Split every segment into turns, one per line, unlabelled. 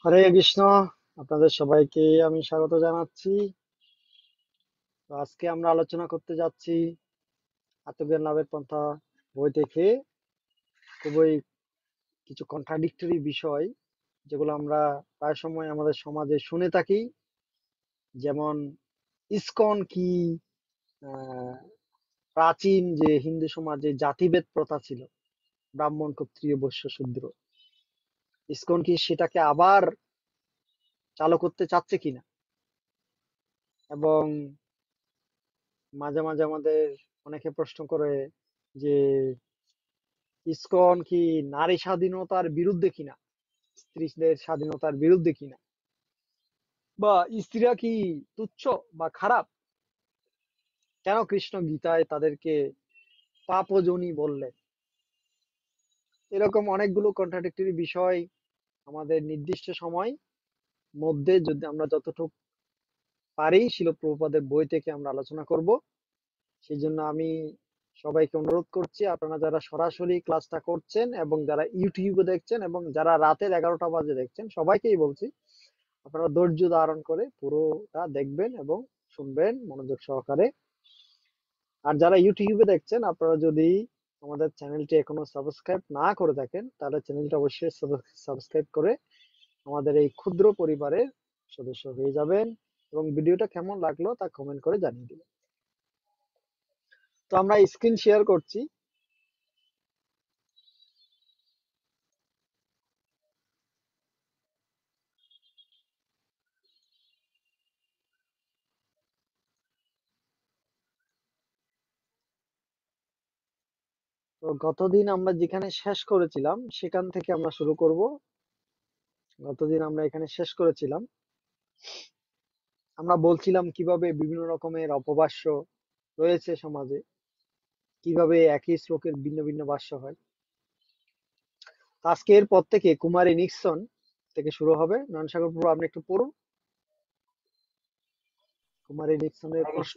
হরে কৃষ্ণ। আপনাদের সবাইকে আমি স্বাগত জানাচ্ছি। তো আজকে আমরা আলোচনা করতে যাচ্ছি আত্মজ্ঞান লাভের পন্থা বই থেকে খুবই কিছু কন্ট্রাডিক্টরি বিষয়, যেগুলো আমরা প্রায় সময় আমাদের সমাজে শুনে থাকি। যেমন ইসকন কি, আহ, প্রাচীন যে হিন্দু সমাজে জাতিভেদ প্রথা ছিল, ব্রাহ্মণ ক্ষত্রিয় বৈশ্য শূদ্র, ইসকন কি সেটাকে আবার চালু করতে চাচ্ছে কিনা। এবং মাঝে মাঝে আমাদের অনেকে প্রশ্ন করে যে ইসকন কি নারী স্বাধীনতার বিরুদ্ধে কিনা, স্ত্রীদের স্বাধীনতার বিরুদ্ধে কিনা, বা স্ত্রীরা কি তুচ্ছ বা খারাপ, কেন কৃষ্ণ গীতায় তাদেরকে পাপজনী বললেন। এরকম অনেকগুলো কন্ট্রাডিক্টরি বিষয় আমাদের নির্দিষ্ট সময় মধ্যে যদি আমরা যতটুকু পারি শিল প্রভুপাদের বই থেকে আমরা আলোচনা করব। সেই জন্য আমি সবাইকে অনুরোধ করছি, আপনারা যারা সরাসরি ক্লাসটা করছেন এবং যারা ইউটিউবে দেখছেন এবং যারা রাতের 11টা বাজে দেখছেন, সবাইকেই বলছি আপনারা ধৈর্য ধারণ করে পুরোটা দেখবেন এবং শুনবেন মনোযোগ সহকারে। আর যারা ইউটিউবে দেখছেন, আপনারা যদি আমাদের চ্যানেলটি এখনো সাবস্ক্রাইব না করে থাকেন, তাহলে চ্যানেলটা অবশ্যই সাবস্ক্রাইব করে আমাদের এই ক্ষুদ্র পরিবারের সদস্য হয়ে যাবেন এবং ভিডিওটা কেমন লাগলো তা কমেন্ট করে জানিয়ে দিবেন। তো আমরা স্ক্রিন শেয়ার করছি। তো গতদিন আমরা যেখানে শেষ করেছিলাম সেখান থেকে আমরা শুরু করব। গতদিন আমরা এখানে শেষ করেছিলাম, আমরা বলছিলাম কিভাবে বিভিন্ন রকমের অপভাষ্য রয়েছে সমাজে, কিভাবে একই শ্লোকের ভিন্ন ভিন্ন ভাষ্য হয়। তো আজকে এরপর থেকে কুমারী নিক্সন থেকে শুরু হবে। নয়ন সাগর প্রভু, আপনি একটু পড়ুন কুমারী নিক্সনের
হরে
প্রশ্ন।
কৃষ্ণ।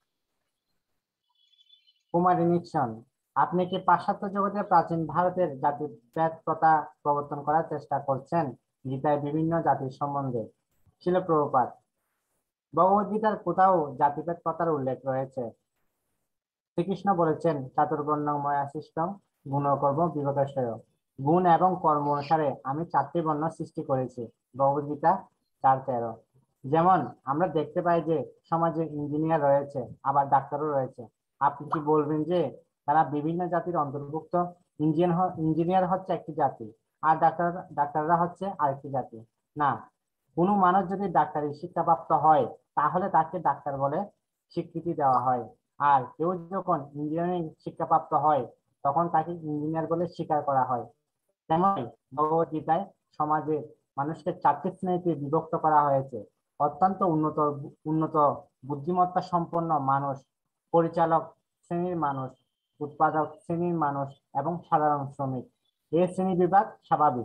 কুমারী নিক্সন, আপনি কি পাশ্চাত্য জগতে প্রাচীন ভারতের জাতিভেদ প্রথা প্রবর্তন করার চেষ্টা করছেন? গীতায় বিভিন্ন জাতির সম্বন্ধে ছিল প্রভুপাদ। ভগবদ্গীতার কোথাও জাতিভেদ প্রথার উল্লেখ রয়েছে? শ্রীকৃষ্ণ বলেছেন, চাতুর্বর্ণ্যং ময়া সৃষ্টং গুণকর্ম বিভাগশয়। গুণ এবং কর্ম অনুসারে আমি চারটি বর্ণ সৃষ্টি করেছি। ভগবদ্গীতা 4:13। যেমন আমরা দেখতে পাই যে সমাজে ইঞ্জিনিয়ার রয়েছে, আবার ডাক্তারও রয়েছে। আপনি কি বলবেন যে তারা বিভিন্ন জাতির অন্তর্ভুক্ত? ইঞ্জিনিয়ার হচ্ছে একটি জাতি, আর ডাক্তাররা হচ্ছে আরেকটি জাতি? না, কোনো মানুষ যদি ডাক্তারি শিক্ষাপ্রাপ্ত হয় তাহলে তাকে ডাক্তার বলে স্বীকৃতি দেওয়া হয়। আর কেউ যখন ইঞ্জিনিয়ারিং শিক্ষাপ্রাপ্ত হয় তখন তাকে ইঞ্জিনিয়ার বলে স্বীকার করা হয়। তেমনি ভগবদ্গীতায় সমাজে মানুষকে চারটি শ্রেণীতে বিভক্ত করা হয়েছে: অত্যন্ত উন্নত উন্নত বুদ্ধিমত্তা সম্পন্ন মানুষ, পরিচালক শ্রেণীর মানুষ, উৎপাদক শ্রেণীর মানুষ এবং সাধারণ শ্রমিক। এই শ্রেণী বিভাগ স্বাভাবিক।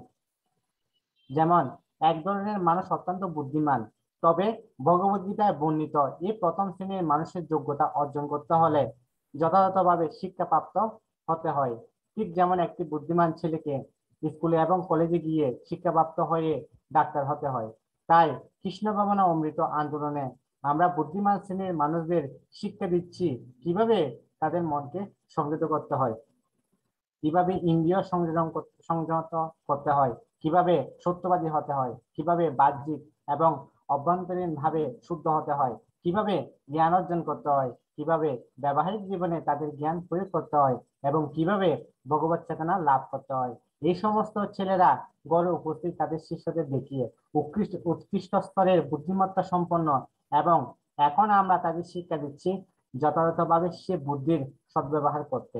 যেমন এক ধরনের মানুষ অত্যন্ত বুদ্ধিমান, তবে ভগবদ্গীতায় বর্ণিত এই প্রথম শ্রেণীর মানুষের যোগ্যতা অর্জন করতে হলে যথাযথভাবে শিক্ষাপ্রাপ্ত হতে হয়। ঠিক যেমন একটি বুদ্ধিমান ছেলেকে স্কুলে এবং কলেজে গিয়ে শিক্ষাপ্রাপ্ত হয়ে ডাক্তার হতে হয়। তাই কৃষ্ণ ভাবনা অমৃত আন্দোলনে আমরা বুদ্ধিমান শ্রেণীর মানুষদের শিক্ষা দিচ্ছি কিভাবে তাদের মনকে সংযত করতে হয়, কিভাবে ইন্দ্রিয় সংযত করতে হয়, কিভাবে সত্যবাদী হতে হয়, কিভাবে বাহ্যিক এবং অভ্যন্তরীণ ভাবে শুদ্ধ হতে হয়, কিভাবে জ্ঞান অর্জন করতে হয়, কিভাবে ব্যবহারিক জীবনে তাদের জ্ঞান প্রয়োগ করতে হয় এবং কিভাবে ভগবত চেতনা লাভ করতে হয়। এই সমস্ত ছেলেরা গড়ে উপস্থিত তাদের শিষ্যদের দেখিয়ে উৎকৃষ্ট উৎকৃষ্ট স্তরের বুদ্ধিমত্তা সম্পন্ন, এবং এখন আমরা তাদের শিক্ষা দিচ্ছি যথাযথভাবে সে বুদ্ধির সদ্ব্যবহার করতে।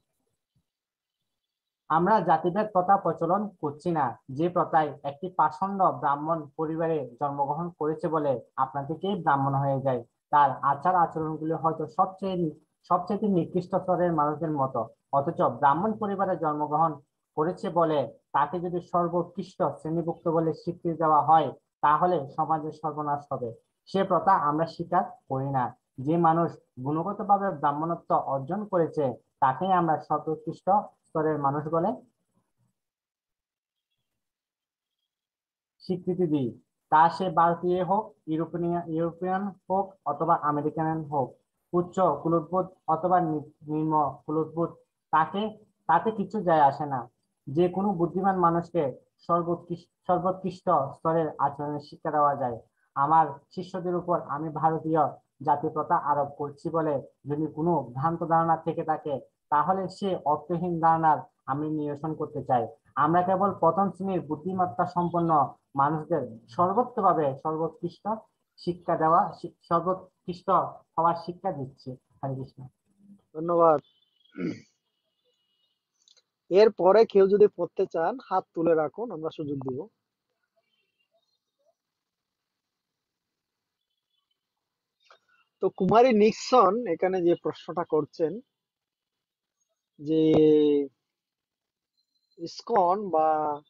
আমরা জাতিভেদ প্রথা প্রচলন করছি না, যে প্রথায় একটি পাষণ্ড ব্রাহ্মণ পরিবারে জন্মগ্রহণ করেছে বলে আপনা থেকেই ব্রাহ্মণ হয়ে যায়। তার আচার আচরণগুলি হয়তো সবচেয়ে নিকৃষ্ট স্তরের মানুষদের মতো, অথচ ব্রাহ্মণ পরিবারে জন্মগ্রহণ করেছে বলে তাকে যদি সর্বোৎকৃষ্ট শ্রেণীভুক্ত বলে স্বীকৃতি দেওয়া হয়, তাহলে সমাজের সর্বনাশ হবে। সে প্রথা আমরা স্বীকার করি না। যে মানুষ গুণগতভাবে ব্রাহ্মণত্ব অর্জন করেছে তাকেই আমরা সর্বোৎকৃষ্ট স্তরের মানুষ বলে স্বীকৃতি দিই, তা সে ভারতীয় হোক, ইউরোপিয়ান ইউরোপিয়ান হোক অথবা আমেরিকান হোক, উচ্চ কুলোদ্ভূত অথবা নিম্ন কুলোদ্ভূত, তাকে তাতে কিছু যায় আসে না। যে কোনো বুদ্ধিমান মানুষকে সর্বোৎকৃষ্ট স্তরের আচরণের শিক্ষা দেওয়া যায়। আমার শিষ্যদের উপর আমি ভারতীয় জাতীয়তা আরোপ করছি বলে যদি কোনো ভ্রান্ত ধারণা থেকে থাকে, তাহলে সে অর্থহীন ধারণার আমি নিরসন করতে চাই। আমরা কেবল প্রথম শ্রেণীর বুদ্ধিমত্তা সম্পন্ন মানুষদের সর্বোচ্চভাবে সর্বোৎকৃষ্ট শিক্ষা দেওয়া, সর্বোৎকৃষ্ট হওয়ার শিক্ষা দিচ্ছি। হরে কৃষ্ণ।
ধন্যবাদ। এরপরে কেউ যদি পড়তে চান হাত তুলে রাখুন, আমরা সুযোগ দিব। তো কুমারী নিক্সন এখানে যে প্রশ্নটা করছেন যে ইসকন বা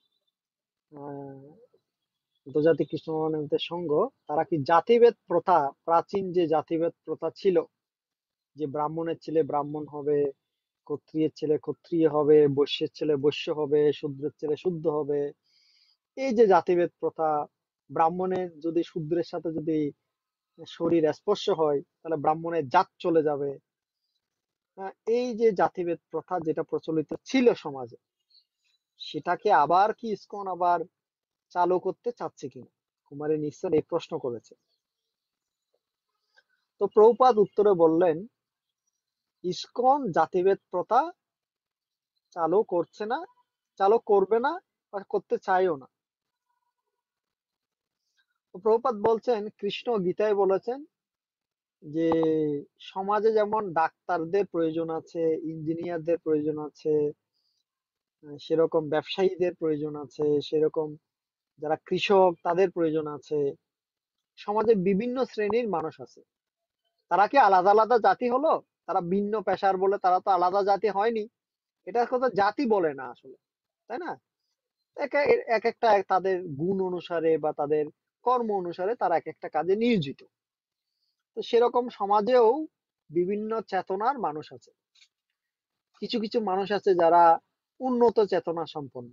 আন্তর্জাতিক কৃষ্ণ ভাবনামতের সংঘ, তারা কি জাতিভেদ প্রথা, প্রাচীন যে জাতিভেদ প্রথা ছিল, যে ব্রাহ্মণের ছেলে ব্রাহ্মণ হবে, ক্ষত্রিয়ের ছেলে ক্ষত্রিয় হবে, বৈশ্যের ছেলে বৈশ্য হবে, শূদ্রের ছেলে শুদ্ধ হবে, এই যে জাতিভেদ প্রথা, ব্রাহ্মণের যদি শূদ্রের সাথে যদি শরীর স্পর্শ হয় তাহলে ব্রাহ্মণের জাত চলে যাবে, এই যে জাতিভেদ প্রথা যেটা প্রচলিত ছিল সমাজে, সেটাকে আবার কি ইসকন আবার চালু করতে চাচ্ছে কিনা, কুমারী নিশ্চয় এই প্রশ্ন করেছে। তো প্রভুপাদ উত্তরে বললেন, ইসকন জাতিভেদ প্রথা চালু করছে না, চালু করবে না, বা করতে চাইও না। তো প্রভুপাদ বলছেন, কৃষ্ণ গীতায় বলেছেন যে সমাজে যেমন ডাক্তারদের প্রয়োজন আছে, ইঞ্জিনিয়ারদের প্রয়োজন আছে, সেরকম ব্যবসায়ীদের প্রয়োজন আছে, সেরকম যারা কৃষক তাদের প্রয়োজন আছে, সমাজে বিভিন্ন শ্রেণীর মানুষ আছে। তারা কি আলাদা আলাদা জাতি হলো? তারা ভিন্ন পেশার বলে তারা তো আলাদা জাতি হয়নি। এটার কথা জাতি বলে না আসলে, তাই না? এক একটা তাদের গুণ অনুসারে বা তাদের কর্ম অনুসারে তারা এক একটা কাজে নিয়োজিত। তো সেরকম সমাজেও বিভিন্ন চেতনার মানুষ আছে। কিছু কিছু মানুষ আছে যারা উন্নত চেতনা সম্পন্ন,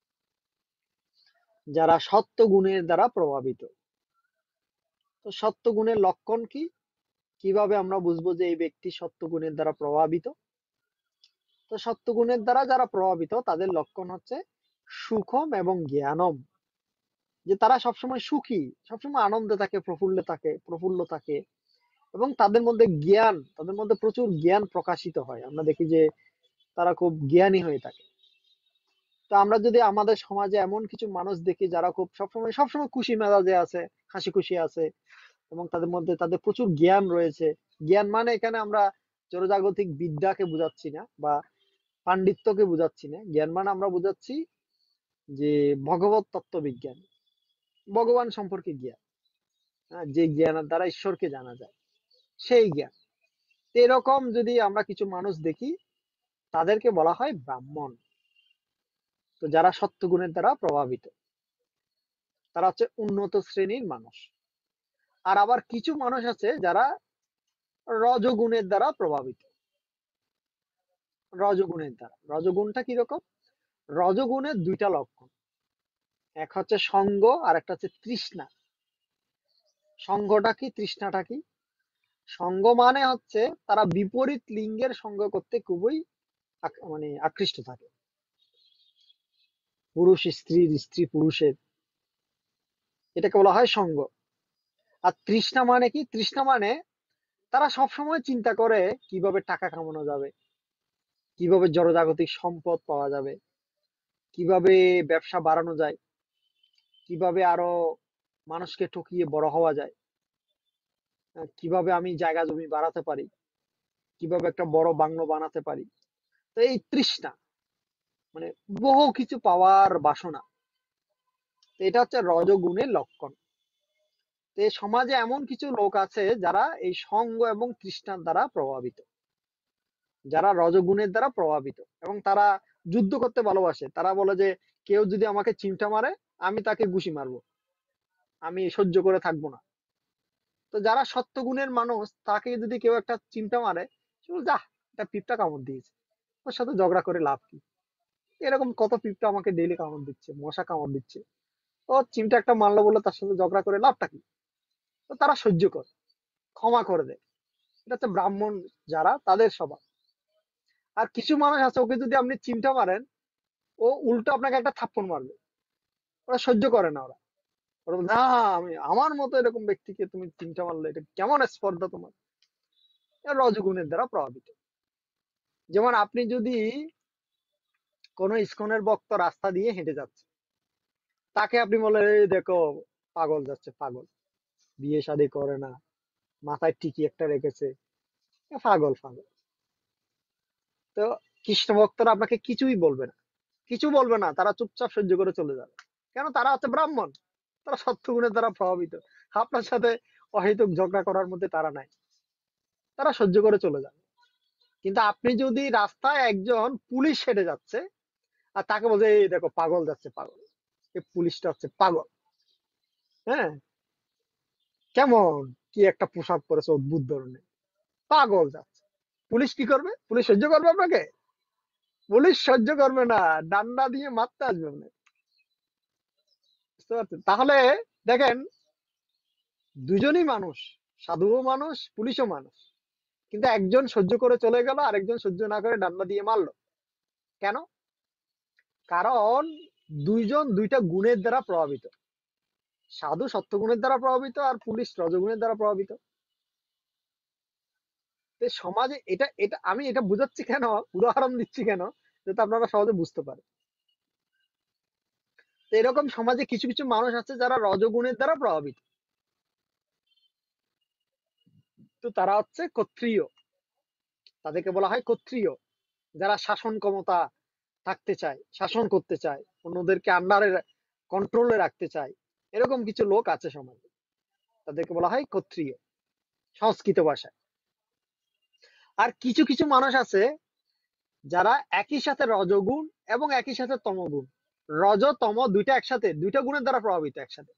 যারা সত্য গুণের দ্বারা প্রভাবিত। তো সত্য গুণের লক্ষণ কি? কিভাবে আমরা বুঝবো যে এই ব্যক্তি সত্য গুণের দ্বারা প্রভাবিত? তো সত্য গুণের দ্বারা যারা প্রভাবিত তাদের লক্ষণ হচ্ছে সুখম এবং জ্ঞানম, যে তারা সবসময় সুখী, সবসময় আনন্দে থাকে, প্রফুল্ল থাকে, এবং তাদের মধ্যে জ্ঞান, তাদের মধ্যে প্রচুর জ্ঞান প্রকাশিত হয়। আমরা দেখি যে তারা খুব জ্ঞানী হয়ে থাকে। তো আমরা যদি আমাদের সমাজে এমন কিছু মানুষ দেখি যারা খুব সবসময় খুশি মেজাজে আছে, হাসি খুশি আছে, এবং তাদের মধ্যে তাদের প্রচুর জ্ঞান রয়েছে। জ্ঞান মানে এখানে আমরা জড়জাগতিক বিদ্যাকে বুঝাচ্ছি না বা পাণ্ডিত্যকে বুঝাচ্ছি না। জ্ঞান মানে আমরা বুঝাচ্ছি যে ভগবত তত্ত্ব বিজ্ঞান, ভগবান সম্পর্কে জ্ঞান, যে জ্ঞানের দ্বারা ঈশ্বরকে জানা যায়, সেই জ্ঞান। তো এরকম যদি আমরা কিছু মানুষ দেখি, তাদেরকে বলা হয় ব্রাহ্মণ। তো যারা সত্যগুণের দ্বারা প্রভাবিত, তারা হচ্ছে উন্নত শ্রেণীর মানুষ। আর আবার কিছু মানুষ আছে যারা রজগুণের দ্বারা প্রভাবিত। রজগুণের দ্বারা, রজগুণটা কিরকম? রজগুণের দুইটা লক্ষণ, এক হচ্ছে সঙ্গ আর একটা হচ্ছে তৃষ্ণা। সঙ্গটা কি, তৃষ্ণাটা কি? সঙ্গ মানে হচ্ছে তারা বিপরীত লিঙ্গের সঙ্গ করতে খুবই মানে আকৃষ্ট থাকে, পুরুষ স্ত্রীর, স্ত্রী পুরুষের, এটাকে বলা হয় সঙ্গ। আর তৃষ্ণা মানে কি? তৃষ্ণা মানে তারা সবসময় চিন্তা করে কিভাবে টাকা কামানো যাবে, কিভাবে জড়জাগতিক সম্পদ পাওয়া যাবে, কিভাবে ব্যবসা বাড়ানো যায়, কিভাবে আরো মানুষকে ঠকিয়ে বড় হওয়া যায়, কিভাবে আমি জায়গা জমি বাড়াতে পারি, কিভাবে একটা বড় বাংলো বানাতে পারি। তো এই তৃষ্ণা মানে বহু কিছু পাওয়ার বাসনা, তো এটা হচ্ছে রজগুণের লক্ষণ। তো এই সমাজে এমন কিছু লোক আছে যারা এই সঙ্গ এবং তৃষ্ণার দ্বারা প্রভাবিত, যারা রজগুণের দ্বারা প্রভাবিত, এবং তারা যুদ্ধ করতে ভালোবাসে। তারা বলে যে কেউ যদি আমাকে চিমটা মারে, আমি তাকে ঘুষি মারবো, আমি সহ্য করে থাকবো না। তো যারা সত্য গুণের মানুষ, তাকে যদি কেউ একটা চিমটা মারে, সে বলে, যা, একটা পিঁপড়া কামড় দিয়েছে, ওর সাথে ঝগড়া করে লাভ কি? এরকম কত পিঁপড়া আমাকে ডেইলি কামড় দিচ্ছে, মশা কামড় দিচ্ছে, ও চিমটা একটা মারলো বলে তার সাথে ঝগড়া করে লাভটা কি? তো তারা সহ্য করে, ক্ষমা করে দেয়। এটা হচ্ছে ব্রাহ্মণ যারা, তাদের স্বভাব। আর কিছু মানুষ আছে, ওকে যদি আপনি চিমটা মারেন, ও উল্টো আপনাকে একটা থাপ্পড় মারবে। ওরা সহ্য করে না। ওরা ওরা বলে, না, আমি আমার মতো এরকম ব্যক্তিকে তুমি চিমটা মারলে, এটা কেমন স্পর্ধা তোমার? এরা রজগুণের দ্বারা প্রভাবিত। যেমন আপনি যদি কোন ইসকনের ভক্ত রাস্তা দিয়ে হেঁটে যাচ্ছে, তাকে আপনি বলেন, এই দেখো পাগল যাচ্ছে, পাগল, বিয়ে শাদী করে না, মাথায় টিকি একটা রেখেছে, এ পাগল পাগল। তো কৃষ্ণ ভক্তরা আপনাকে কিছুই বলবে না, কিছু বলবে না, তারা চুপচাপ সহ্য করে চলে যাবে। কেন? তারা হচ্ছে ব্রাহ্মণ, তারা সত্যগুণের দ্বারা প্রভাবিত। আপনার সাথে অহেতুক ঝগড়া করার মধ্যে তারা নাই, তারা সহ্য করে চলে যাবে। কিন্তু আপনি যদি রাস্তায় একজন পুলিশ হেঁটে যাচ্ছে আর তাকে বলছে, এই দেখো পাগল যাচ্ছে, পাগল, এই পুলিশটা হচ্ছে পাগল, হ্যাঁ, কেমন, কি একটা পোশাক পরেছে অদ্ভুত ধরনের, পাগল যাচ্ছে, পুলিশ কি করবে? পুলিশ সহ্য করবে আপনাকে? পুলিশ সহ্য করবে না, ডান্ডা দিয়ে মারতে আসবে আপনাকে। বুঝতে পারছেন? তাহলে দেখেন, দুজনই মানুষ, সাধুও মানুষ, পুলিশও মানুষ, কিন্তু একজন সহ্য করে চলে গেল, আরেকজন সহ্য না করে ডান্ডা দিয়ে মারলো। কেন? কারণ দুইজন দুইটা গুণের দ্বারা প্রভাবিত। সাধু সত্যগুণের দ্বারা প্রভাবিত, আর পুলিশ রজগুণের দ্বারা প্রভাবিত। তো সমাজে এটা এটা আমি এটা বুঝাচ্ছি কেন, উদাহরণ দিচ্ছি কেন, যাতে আপনারা সহজে বুঝতে পারেন। তো এরকম সমাজে কিছু কিছু মানুষ আছে যারা রজগুণের দ্বারা প্রভাবিত। তো তারা হচ্ছে ক্ষত্রিয়, তাদেরকে বলা হয় ক্ষত্রিয়। যারা শাসন ক্ষমতা থাকতে চায়, শাসন করতে চায়, অন্যদেরকে আন্ডারে কন্ট্রোলে রাখতে চায়, এরকম কিছু লোক আছে সমাজে, তাদেরকে বলা হয় ক্ষত্রিয় সংস্কৃত ভাষায়। আর কিছু কিছু মানুষ আছে যারা একই সাথে রজগুণ এবং একই সাথে তমগুণ, রজ তম দুইটা একসাথে, দুইটা গুণের দ্বারা প্রভাবিত একসাথে।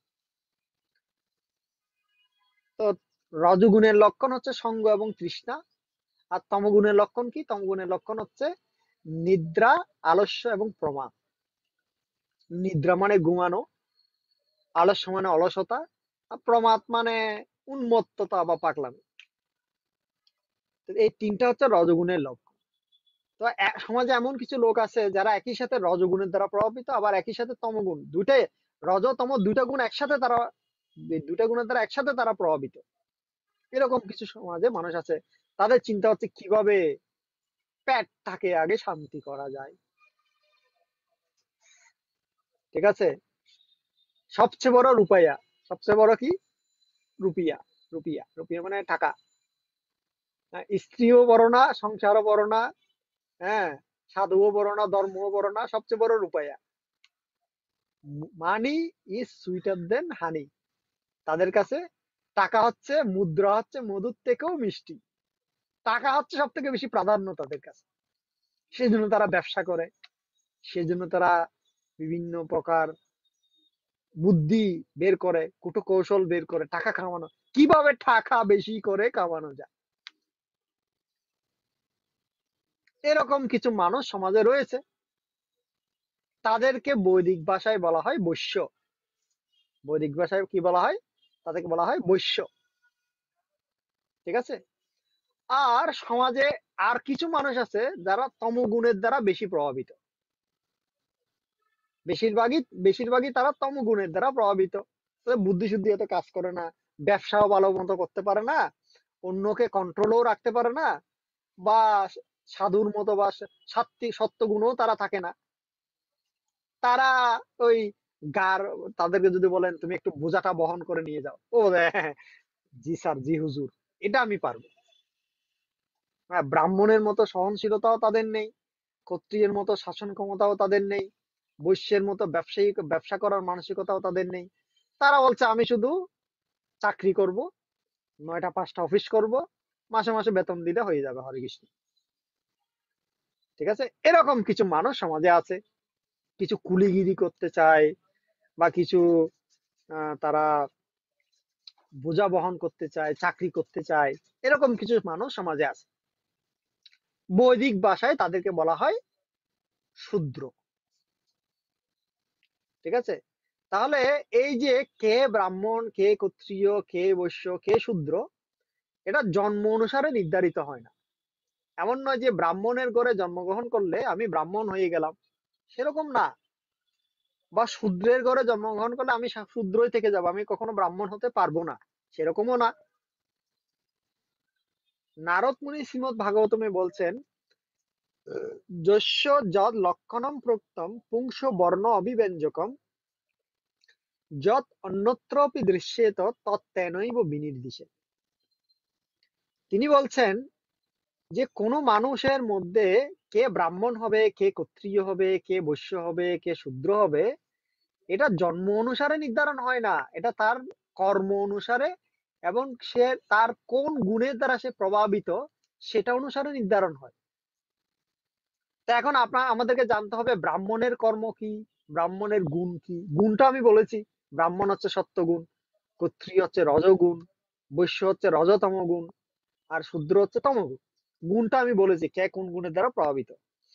তো রজগুণের লক্ষণ হচ্ছে সঙ্গ এবং তৃষ্ণা। আর তমগুণের লক্ষণ কি? তমগুণের লক্ষণ হচ্ছে নিদ্রা, আলস্য এবং প্রমাদ। নিদ্রা মানে ঘুমানো, আলস্য মানে অলসতা, আর প্রমাদ মানে উন্মত্ততা বা পাগলামি। তো এই তিনটা হচ্ছে রজগুণের লক্ষণ। তো সমাজে এমন কিছু লোক আছে যারা একই সাথে রজগুণের দ্বারা প্রভাবিত, আবার একই সাথে তমগুণ, দুইটাই রজ তম দুইটা গুণ একসাথে তারা, এই দুইটা গুণের দ্বারা একসাথে তারা প্রভাবিত। এরকম কিছু সমাজে মানুষ আছে, তাদের চিন্তা হচ্ছে কিভাবে পেটটাকে আগে শান্তি করা যায়। ঠিক আছে? সবচেয়ে বড় রূপাইয়া, সবচেয়ে বড় কি? রুপিয়া। রুপিয়া, রুপিয়া মানে টাকা। স্ত্রীও বড় না, সংসারও বড় না, হ্যাঁ, সাধুও বড় না, ধর্মও বড় না, সবচেয়ে বড় রূপাইয়া। মানি ইজ সুইটার দেন হানি। তাদের কাছে টাকা হচ্ছে, মুদ্রা হচ্ছে মধুর থেকেও মিষ্টি। টাকা হচ্ছে সব থেকে বেশি প্রাধান্য তাদের কাছে। সেজন্য তারা ব্যবসা করে, সেজন্য তারা বিভিন্ন প্রকার বুদ্ধি বের করে, কুটো কৌশল বের করে টাকা কামানো, কিভাবে টাকা বেশি করে কামানো যায়। এরকম কিছু মানুষ সমাজে রয়েছে, তাদেরকে বৈদিক ভাষায় বলা হয় বৈশ্য। বৈদিক ভাষায় কি বলা হয়? তাদেরকে বলা হয় বৈশ্য। ঠিক আছে? আর সমাজে আর কিছু মানুষ আছে যারা তমগুণের দ্বারা বেশি প্রভাবিত। বেশিরভাগই বেশিরভাগই তারা তমগুণের দ্বারা প্রভাবিত। তাদের বুদ্ধি শুদ্ধি এত কাজ করে না, ব্যবসাও ভালো মতো করতে পারে না, অন্যকে কন্ট্রোলও রাখতে পারে না, বা সাধুর মতো বা সাত্বিক সত্য গুণও তারা থাকে না। তারা ওই গার, তাদেরকে যদি বলেন তুমি একটু বোঝাটা বহন করে নিয়ে যাও, ও বলে, হ্যাঁ, জি স্যার, জি হুজুর, এটা আমি পারবো। হ্যাঁ, ব্রাহ্মণের মতো সহনশীলতাও তাদের নেই, ক্ষত্রিয়ের মতো শাসন ক্ষমতাও তাদের নেই, বৈশ্যের মতো ব্যবসা করার মানসিকতাও তাদের নেই। তারা বলছে আমি শুধু চাকরি করব, 9টা 5টা অফিস করব, মাসে মাসে বেতন দিলে হয়ে যাবে, হরে কৃষ্ণ। ঠিক আছে? এরকম কিছু মানুষ সমাজে আছে। কিছু কুলিগিরি করতে চায়, বা কিছু তারা বোঝা বহন করতে চায়, চাকরি করতে চায়, এরকম কিছু মানুষ সমাজে আছে। বৈদিক ভাষায় তাদেরকে বলা হয় শূদ্র। ঠিক আছে? তাহলে এই যে কে ব্রাহ্মণ, কে ক্ষত্রিয়, কে বৈশ্য, কে শূদ্র, এটা জন্ম অনুসারে নির্ধারিত হয় না। এমন নয় যে ব্রাহ্মণের ঘরে জন্মগ্রহণ করলে আমি ব্রাহ্মণ হয়ে গেলাম, সেরকম না। বা শূদ্রের ঘরে জন্মগ্রহণ করলে আমি শূদ্রই থেকে যাবো, আমি কখনো ব্রাহ্মণ হতে পারবো না, সেরকমও না। নারদ মুনি শ্রীমদ ভাগবতমে বলছেন, যস্য যদ লক্ষণম প্রোক্তম পুংস বর্ণ অভিব্যঞ্জকম যৎ অন্যত্রপি দৃশ্যেত তত্তেনৈব বিনির্দিশে। তিনি বলছেন যে কোনো মানুষের মধ্যে কে ব্রাহ্মণ হবে, কে ক্ষত্রিয় হবে, কে বৈশ্য হবে, কে শূদ্র হবে, এটা জন্ম অনুসারে নির্ধারণ হয় না, এটা তার কর্ম অনুসারে এবং সে তার কোন গুণের দ্বারা সে প্রভাবিত সেটা অনুসারে নির্ধারণ হয়। তা এখন আমাদেরকে জানতে হবে ব্রাহ্মণের কর্ম কি, ব্রাহ্মণের গুণ কি। গুণটা আমি বলেছি, ব্রাহ্মণ হচ্ছে সত্যগুণ, ক্ষত্রিয় হচ্ছে রজগুণ, বৈশ্য হচ্ছে রজতম গুণ, আর শূদ্র হচ্ছে তমগুণ। গুণটা আমি বলেছি কে কোন গুণের দ্বারা প্রভাবিত।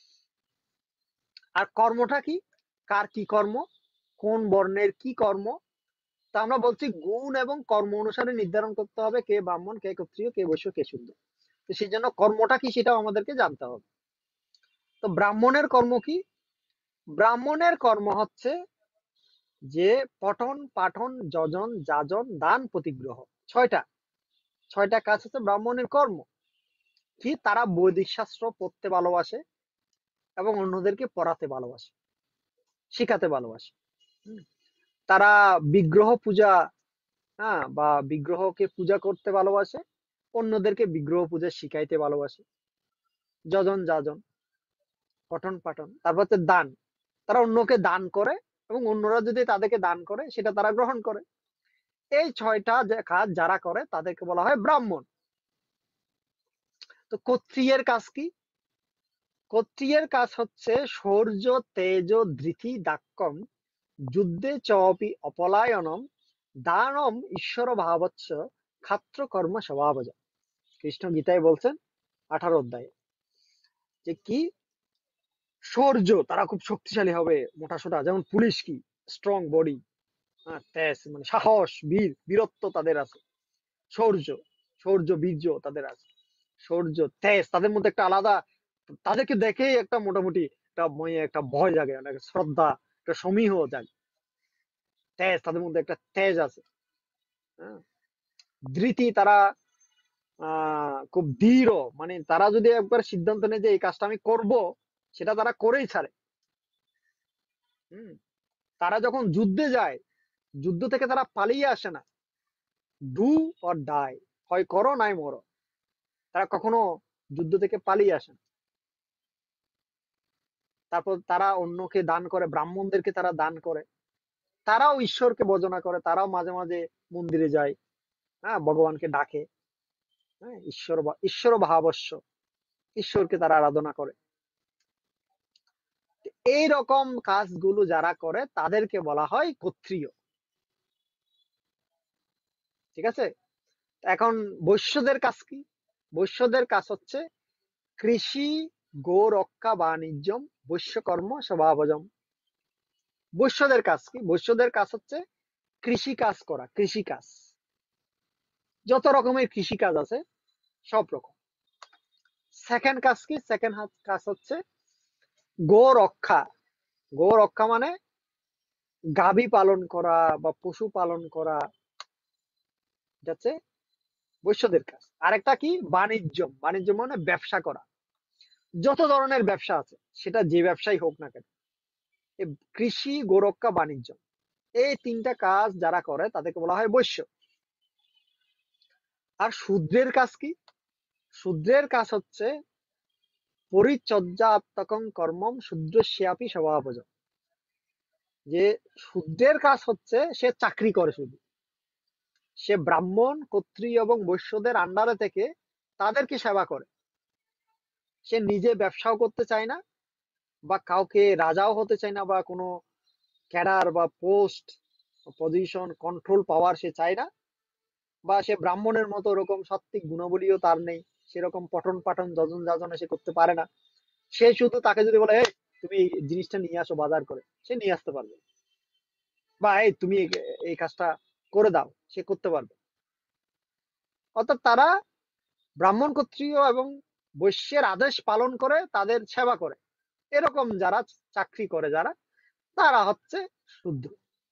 আর কর্মটা কি, কার কি কর্ম, কোন বর্ণের কি কর্ম, তা আমরা বলছি গুণ এবং কর্ম অনুসারে নির্ধারণ করতে হবে কে ব্রাহ্মণ, কে ক্ষত্রিয়, কে বৈশ্য, কে শূদ্র। তো সেই জন্য কর্মটা কি সেটাও আমাদেরকে জানতে হবে। তো ব্রাহ্মণের কর্ম কি? ব্রাহ্মণের কর্ম হচ্ছে যে পঠন পাঠন যজন যাজন দান প্রতিগ্রহ, ছয়টা ছয়টা কাজ হচ্ছে ব্রাহ্মণের কর্ম। কি? তারা বৈদিক শাস্ত্র পড়তে ভালোবাসে এবং অন্যদেরকে পড়াতে ভালোবাসে, শিখাতে ভালোবাসে। হুম। তারা বিগ্রহ পূজা, হ্যাঁ, বা বিগ্রহকে পূজা করতে ভালোবাসে, অন্যদেরকে বিগ্রহ পূজা শিখাইতে ভালোবাসে। যজন যাজন, পঠন পাঠন, তারপর হচ্ছে দান, তারা অন্যকে দান করে এবং অন্যরা যদি তাদেরকে দান করে সেটা তারা গ্রহণ করে। এই ছয়টা কাজ যারা করে তাদেরকে বলা হয় ব্রাহ্মণ। তো ক্ষত্রিয়ের কাজ কি? ক্ষত্রিয়ের কাজ হচ্ছে শৌর্য তেজ ধৃতি দাক্কম যুদ্ধে চপি অপলায়নম দানম ঈশ্বর ভাবচ্ছ ক্ষাত্র কর্ম স্বভাবজ। কৃষ্ণ গীতায় বলছেন 18 অধ্যায়ে যে কি শৌর্য, তারা খুব শক্তিশালী হবে, মোটা সোটা, যেমন পুলিশ কি স্ট্রং বডি, হ্যাঁ, তেজ মানে সাহস, বীরত্ব তাদের আছে। শৌর্য, শৌর্য বীর্য তাদের আছে। শৌর্য তেজ তাদের মধ্যে একটা আলাদা, তাদেরকে দেখেই একটা মোটামুটি একটা একটা ভয় জাগে, অনেক শ্রদ্ধা, একটা সমীহ জাগে। তেজ তাদের মধ্যে একটা তেজ আছে। হ্যাঁ। ধৃতি, তারা খুব দৃঢ়, মানে তারা যদি একবার সিদ্ধান্ত নেয় যে এই কাজটা আমি করব, সেটা তারা করেই ছাড়ে। হম। তারা যখন যুদ্ধে যায়, যুদ্ধ থেকে তারা পালিয়ে আসে না, ডু অর ডাই, হয় করো নাই মরো, তারা কখনো যুদ্ধ থেকে পালিয়ে আসে না। তারপর তারা অন্যকে দান করে, ব্রাহ্মণদেরকে তারা দান করে, তারাও ঈশ্বরকে ভজনা করে, তারাও মাঝে মাঝে মন্দিরে যায়, হ্যাঁ, ভগবানকে ডাকে, হ্যাঁ, ঈশ্বর ভাবস্য, ঈশ্বরকে তারা আরাধনা করে। এই রকম কাজগুলো যারা করে তাদেরকে বলা হয় ক্ষত্রিয়। ঠিক আছে। এখন বৈশ্যদের কাজ কি? বৈশ্যদের কাজ হচ্ছে কৃষি গো রক্ষা বাণিজ্যম বৈশ্যকর্ম স্বভাবজম। বৈশ্যদের কাজ কি? বৈশ্যদের কাজ হচ্ছে কৃষি কাজ করা, কৃষি কাজ, যত রকমের কৃষি কাজ আছে সব রকম। সেকেন্ড কাজ কি? সেকেন্ড কাজ হচ্ছে গো রক্ষা। গো রক্ষা মানে গাভী পালন করা বা পশু পালন করা, এটা হচ্ছে বৈশ্যদের কাজ। আরেকটা কি? বাণিজ্য। বাণিজ্য মানে ব্যবসা করা, যত ধরনের ব্যবসা আছে সেটা যে ব্যবসাই হোক না কেন, এই কৃষি গোরক্ষা বাণিজ্য, এই তিনটা কাজ যারা করে তাদেরকে বলা হয় বৈশ্য। আর শূদ্রের কাজ কি? শূদ্রের কাজ হচ্ছে পরিচর্যাত্মকং কর্মম শূদ্রস্যাপি স্বভাবজ। যে শূদ্রের কাজ হচ্ছে সে চাকরি করে, শুধু সে ব্রাহ্মণ ক্ষত্রিয় এবং বৈশ্যদের আন্ডারে থেকে তাদেরকে সেবা করে। সে নিজে ব্যবসাও করতে চায় না, বা কাউকে রাজাও হতে চায় না, বা কোনো ক্যাডার বা পোস্ট পজিশন কন্ট্রোল পাওয়ার সে চায় না, বা সে ব্রাহ্মণের মতো ওরকম সাত্ত্বিক গুণাবলীও তার নেই, সেরকম পঠন পাঠন যজন যাজনে সে করতে পারে না। সে শুধু, তাকে যদি বলে এই তুমি এই জিনিসটা নিয়ে আসো বাজার করে, সে নিয়ে আসতে পারবে। বা এই তুমি এই কাজটা করে দাও, সে করতে পারবে। অর্থাৎ তারা ব্রাহ্মণ, ক্ষত্রিয় এবং বৈশ্যের আদেশ পালন করে তাদের সেবা করে, এরকম যারা চাকরি করে যারা, তারা হচ্ছে শূদ্র।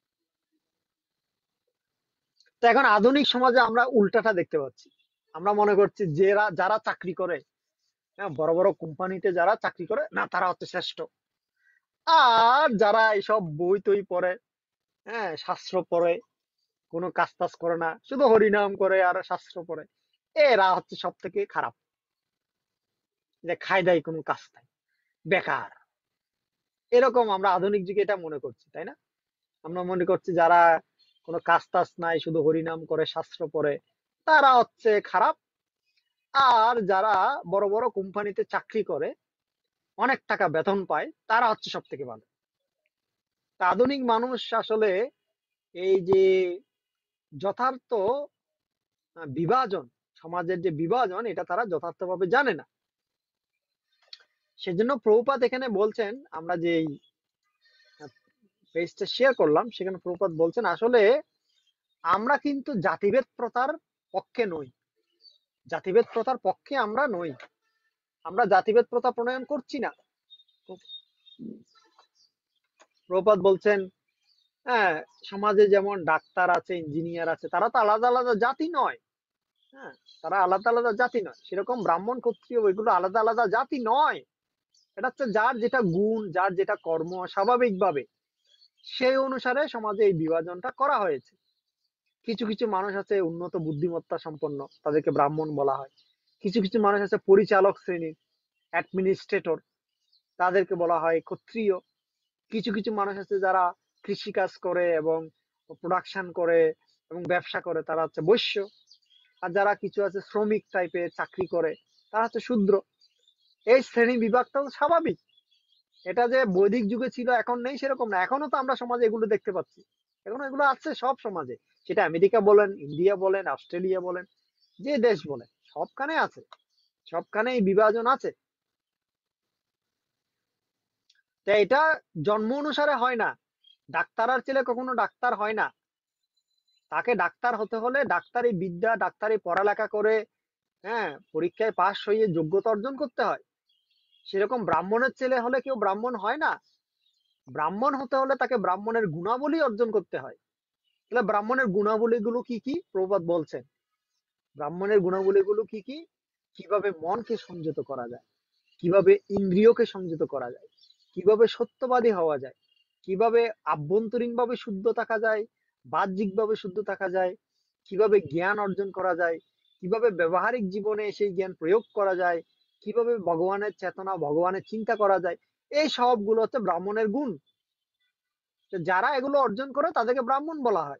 তো এখন আধুনিক সমাজে আমরা উল্টাটা দেখতে পাচ্ছি। আমরা মনে করছি যারা যারা চাকরি করে, হ্যাঁ, বড় বড় কোম্পানিতে যারা চাকরি করে না, তারা হচ্ছে শ্রেষ্ঠ। আর যারা এইসব বই টই পড়ে, হ্যাঁ, শাস্ত্র পড়ে, কোনো কাজ টাজ করে না, শুধু হরিনাম করে আর শাস্ত্র পড়ে, এরা হচ্ছে সব থেকে খারাপ। যে খায় দায় কোনো কাজ নাই, বেকার, এরকম আমরা আধুনিক যুগে এটা মনে করছি, তাই না? আমরা মনে করছি যারা কোনো কাজ টাজ নাই, শুধু হরিনাম করে শাস্ত্র পড়ে, তারা হচ্ছে খারাপ। আর যারা বড় বড় কোম্পানিতে চাকরি করে, অনেক টাকা বেতন পায়, তারা হচ্ছে সব থেকে ভালো। তা আধুনিক মানুষ আসলে এই যে যথার্থ বিভাজন, সমাজের যে বিভাজন, এটা তারা যথার্থভাবে জানে না। সেজন্য প্রভুপাদ এখানে বলছেন, আমরা যে পেজটা শেয়ার করলাম, সেখানে প্রভুপাদ বলছেন আসলে আমরা কিন্তু জাতিভেদ প্রথার পক্ষে নই। জাতিভেদ প্রথার পক্ষে আমরা নই, আমরা জাতিভেদ প্রথা প্রণয়ন করছি না। প্রভুপাদ বলছেন, হ্যাঁ, সমাজে যেমন ডাক্তার আছে, ইঞ্জিনিয়ার আছে, তারা তো আলাদা আলাদা জাতি নয়। হ্যাঁ, তারা আলাদা আলাদা জাতি নয়, সেরকম ব্রাহ্মণ, ক্ষত্রিয় ওইগুলো আলাদা আলাদা জাতি নয়। এটা হচ্ছে যার যেটা গুণ, যার যেটা কর্ম, স্বাভাবিকভাবে সেই অনুসারে সমাজে এই বিভাজনটা করা হয়েছে। কিছু কিছু মানুষ আছে উন্নত বুদ্ধিমত্তা সম্পন্ন, তাদেরকে ব্রাহ্মণ বলা হয়। কিছু কিছু মানুষ আছে পরিচালক শ্রেণীর, অ্যাডমিনিস্ট্রেটর, তাদেরকে বলা হয় ক্ষত্রিয়। কিছু কিছু মানুষ আছে যারা কৃষিকাজ করে এবং প্রোডাকশন করে এবং ব্যবসা করে, তারা হচ্ছে বৈশ্য। আর যারা কিছু আছে শ্রমিক টাইপের চাকরি করে, তারা হচ্ছে শূদ্র। এই শ্রেণী বিভাগটা তো স্বাভাবিক। এটা যে বৈদিক যুগে ছিল এখন নেই সেরকম না, এখনো তো আমরা সমাজে এগুলো দেখতে পাচ্ছি, এখনো এগুলো আছে সব সমাজে। সেটা আমেরিকা বলেন, ইন্ডিয়া বলেন, অস্ট্রেলিয়া বলেন, যে দেশ বলেন, সবখানে আছে, সবখানে এই বিভাজন আছে। তাই এটা জন্ম অনুসারে হয় না। ডাক্তার আর ছেলে কখনো ডাক্তার হয় না। তাকে ডাক্তার হতে হলে ডাক্তারি বিদ্যা, ডাক্তারি পড়ালেখা করে, হ্যাঁ, পরীক্ষায় পাশ হয়ে যোগ্যতা অর্জন করতে হয়। সেরকম ব্রাহ্মণের ছেলে হলে কেউ ব্রাহ্মণ হয় না। ব্রাহ্মণ হতে হলে তাকে ব্রাহ্মণের গুণাবলী অর্জন করতে হয়। তাহলে ব্রাহ্মণের গুণাবলীগুলো কি কি প্রভুপাদ বলছেন? ব্রাহ্মণের গুণাবলীগুলো কি কি? কিভাবে মনকে সংযত করা যায়, কিভাবে ইন্দ্রিয়কে সংযত করা যায়, কিভাবে সত্যবাদী হওয়া যায়, কিভাবে আভ্যন্তরীণ ভাবে শুদ্ধ থাকা যায়, বাহ্যিক ভাবে শুদ্ধ থাকা যায়, কিভাবে জ্ঞান অর্জন করা যায়, কিভাবে ব্যবহারিক জীবনে সেই জ্ঞান প্রয়োগ করা যায়, কিভাবে ভগবানের চেতনা, ভগবানের চিন্তা করা যায়, এই সবগুলো হচ্ছে ব্রাহ্মণের গুণ। তো যারা এগুলো অর্জন করে তাদেরকে ব্রাহ্মণ বলা হয়।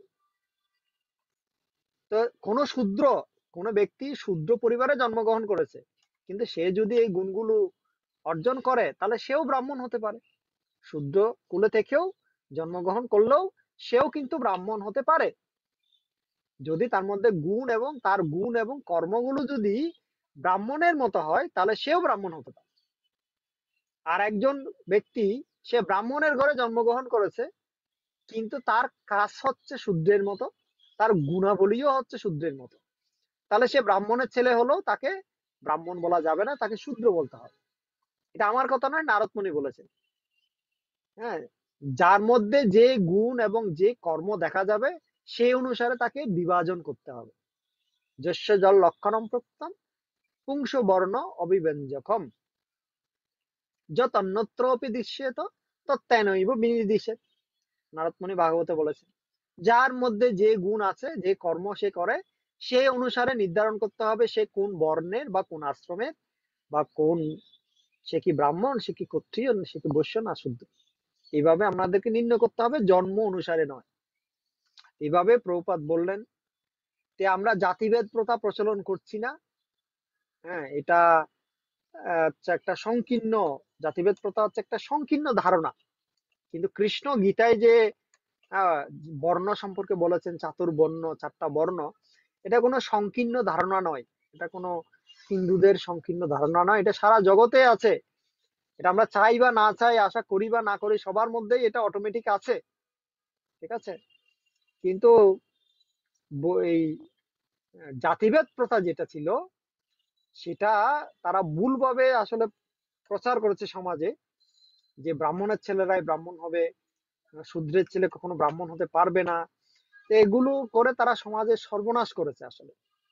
তো কোনো শূদ্র, কোনো ব্যক্তি শূদ্র পরিবারে জন্মগ্রহণ করেছে, কিন্তু সে যদি এই গুণগুলো অর্জন করে, তাহলে সেও ব্রাহ্মণ হতে পারে। শূদ্র কুলে থেকেও জন্মগ্রহণ করলেও সেও কিন্তু ব্রাহ্মণ হতে পারে, যদি তার মধ্যে গুণ এবং কর্মগুলো যদি ব্রাহ্মণের মতো হয়, তাহলে সেও ব্রাহ্মণ হতে পারে। আর একজন ব্যক্তি, সে ব্রাহ্মণের ঘরে জন্মগ্রহণ করেছে, কিন্তু তার কাজ হচ্ছে শূদ্রের মতো, তার গুণাবলীও হচ্ছে শূদ্রের মতো, তাহলে সে ব্রাহ্মণের ছেলে হলেও তাকে ব্রাহ্মণ বলা যাবে না, তাকে শূদ্র বলতে হবে। এটা আমার কথা নয়, নারদমুনি বলেছেন। হ্যাঁ, যার মধ্যে যে গুণ এবং যে কর্ম দেখা যাবে, সেই অনুসারে তাকে বিভাজন করতে হবে। যস্য জল লক্ষণম প্রত্যম পুংস বর্ণ অবিব্যঞ্জকম যতন্যত্রপি দৃশ্যেত তত্তেনৈব বিনির্দিশেত। নারদমুনি ভাগবতে বলেছেন, যার মধ্যে যে গুণ আছে, যে কর্ম সে করে, সেই অনুসারে নির্ধারণ করতে হবে সে কোন বর্ণের বা কোন আশ্রমের, বা কোন, সে কি ব্রাহ্মণ, সে কি ক্ষত্রিয়, সে কি বৈশ্য না শুদ্ধ। এইভাবে আমাদেরকে নির্ণয় করতে হবে, জন্ম অনুসারে নয়। এইভাবে প্রভুপাদ বললেন যে আমরা জাতিভেদ প্রথা প্রচলন করছি না। হ্যাঁ, এটা হচ্ছে একটা সংকীর্ণ, জাতিভেদ প্রথা হচ্ছে একটা সংকীর্ণ ধারণা। কিন্তু কৃষ্ণ গীতায় যে আহ, বর্ণ সম্পর্কে বলেছেন, চাতুর্বর্ণ, চারটা বর্ণ, এটা কোনো সংকীর্ণ ধারণা নয়। এটা কোনো হিন্দুদের সংকীর্ণ ধারণা নয়, এটা সারা জগতে আছে। এটা আমরা চাই বা না চাই, আশা করি বা না করি, সবার মধ্যেই এটা অটোমেটিক আছে। ঠিক আছে? কিন্তু এই জাতিভেদ প্রথা যেটা ছিল, সেটা তারা ভুলভাবে আসলে প্রচার করেছে সমাজে, যে ব্রাহ্মণের ছেলেরাই ব্রাহ্মণ হবে, শূদ্রের ছেলে কখনো ব্রাহ্মণ হতে পারবে না। তো এগুলো করে তারা সমাজের সর্বনাশ করেছে আসলে।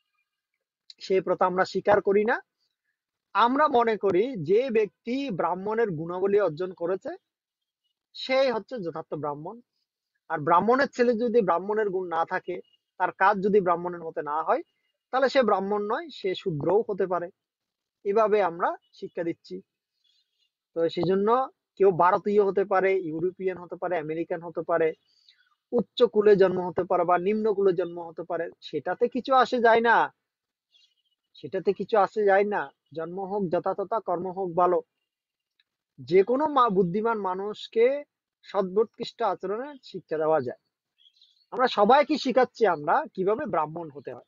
সেই প্রথা আমরা স্বীকার করি না। আমরা মনে করি যে ব্যক্তি ব্রাহ্মণের গুণাবলী অর্জন করেছে, সেই হচ্ছে যথার্থ ব্রাহ্মণ। আর ব্রাহ্মণের ছেলে যদি ব্রাহ্মণের গুণ না থাকে, তার কাজ যদি ব্রাহ্মণের মতে না হয়, তাহলে সে ব্রাহ্মণ নয়, সে শূদ্রও হতে পারে। এভাবে আমরা শিক্ষা দিচ্ছি। তো সেই জন্য কেউ ভারতীয় হতে পারে, ইউরোপিয়ান হতে পারে, আমেরিকান হতে পারে, উচ্চ কুলে জন্ম হতে পারে বা নিম্ন কুলে জন্ম হতে পারে, সেটাতে কিছু আসে যায় না। সেটাতে কিছু আসে যায় না। জন্ম হোক যথাতথা, কর্ম হোক ভালো। যে কোনো বুদ্ধিমান মানুষকে সর্বোৎকৃষ্ট আচরণের শিক্ষা দেওয়া যায়। আমরা সবাইকে শিখাচ্ছি আমরা কিভাবে ব্রাহ্মণ হতে হয়।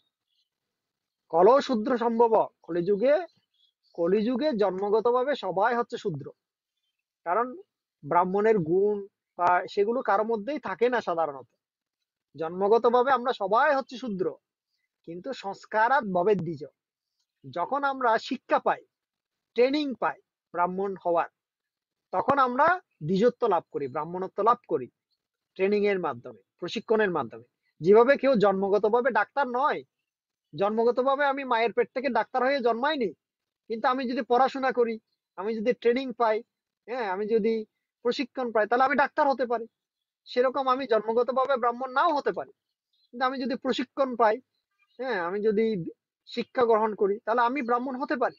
কলৌ শূদ্র সম্ভব। কলিযুগে কলিযুগে জন্মগতভাবে সবাই হচ্ছে শূদ্র। কারণ ব্রাহ্মণের গুণ বা সেগুলো কারো মধ্যেই থাকে না সাধারণত। জন্মগতভাবে আমরা সবাই হচ্ছে শূদ্র, কিন্তু সংস্কারাৎ ভবেৎ দ্বিজ। যখন আমরা শিক্ষা পাই, ট্রেনিং পাই ব্রাহ্মণ হওয়ার, তখন আমরা দ্বিজত্ব লাভ করি, ব্রাহ্মণত্ব লাভ করি ট্রেনিং এর মাধ্যমে, প্রশিক্ষণের মাধ্যমে। যেভাবে কেউ জন্মগতভাবে ডাক্তার নয়, জন্মগতভাবে আমি মায়ের পেট থেকে ডাক্তার হয়ে জন্মাইনি, কিন্তু আমি যদি পড়াশোনা করি, আমি যদি ট্রেনিং পাই, হ্যাঁ, আমি যদি প্রশিক্ষণ পাই, তাহলে আমি ডাক্তার হতে পারি। সেরকম আমি জন্মগতভাবে ব্রাহ্মণ নাও হতে পারি, কিন্তু আমি যদি প্রশিক্ষণ পাই, হ্যাঁ, আমি যদি শিক্ষা গ্রহণ করি, তাহলে আমি ব্রাহ্মণ হতে পারি।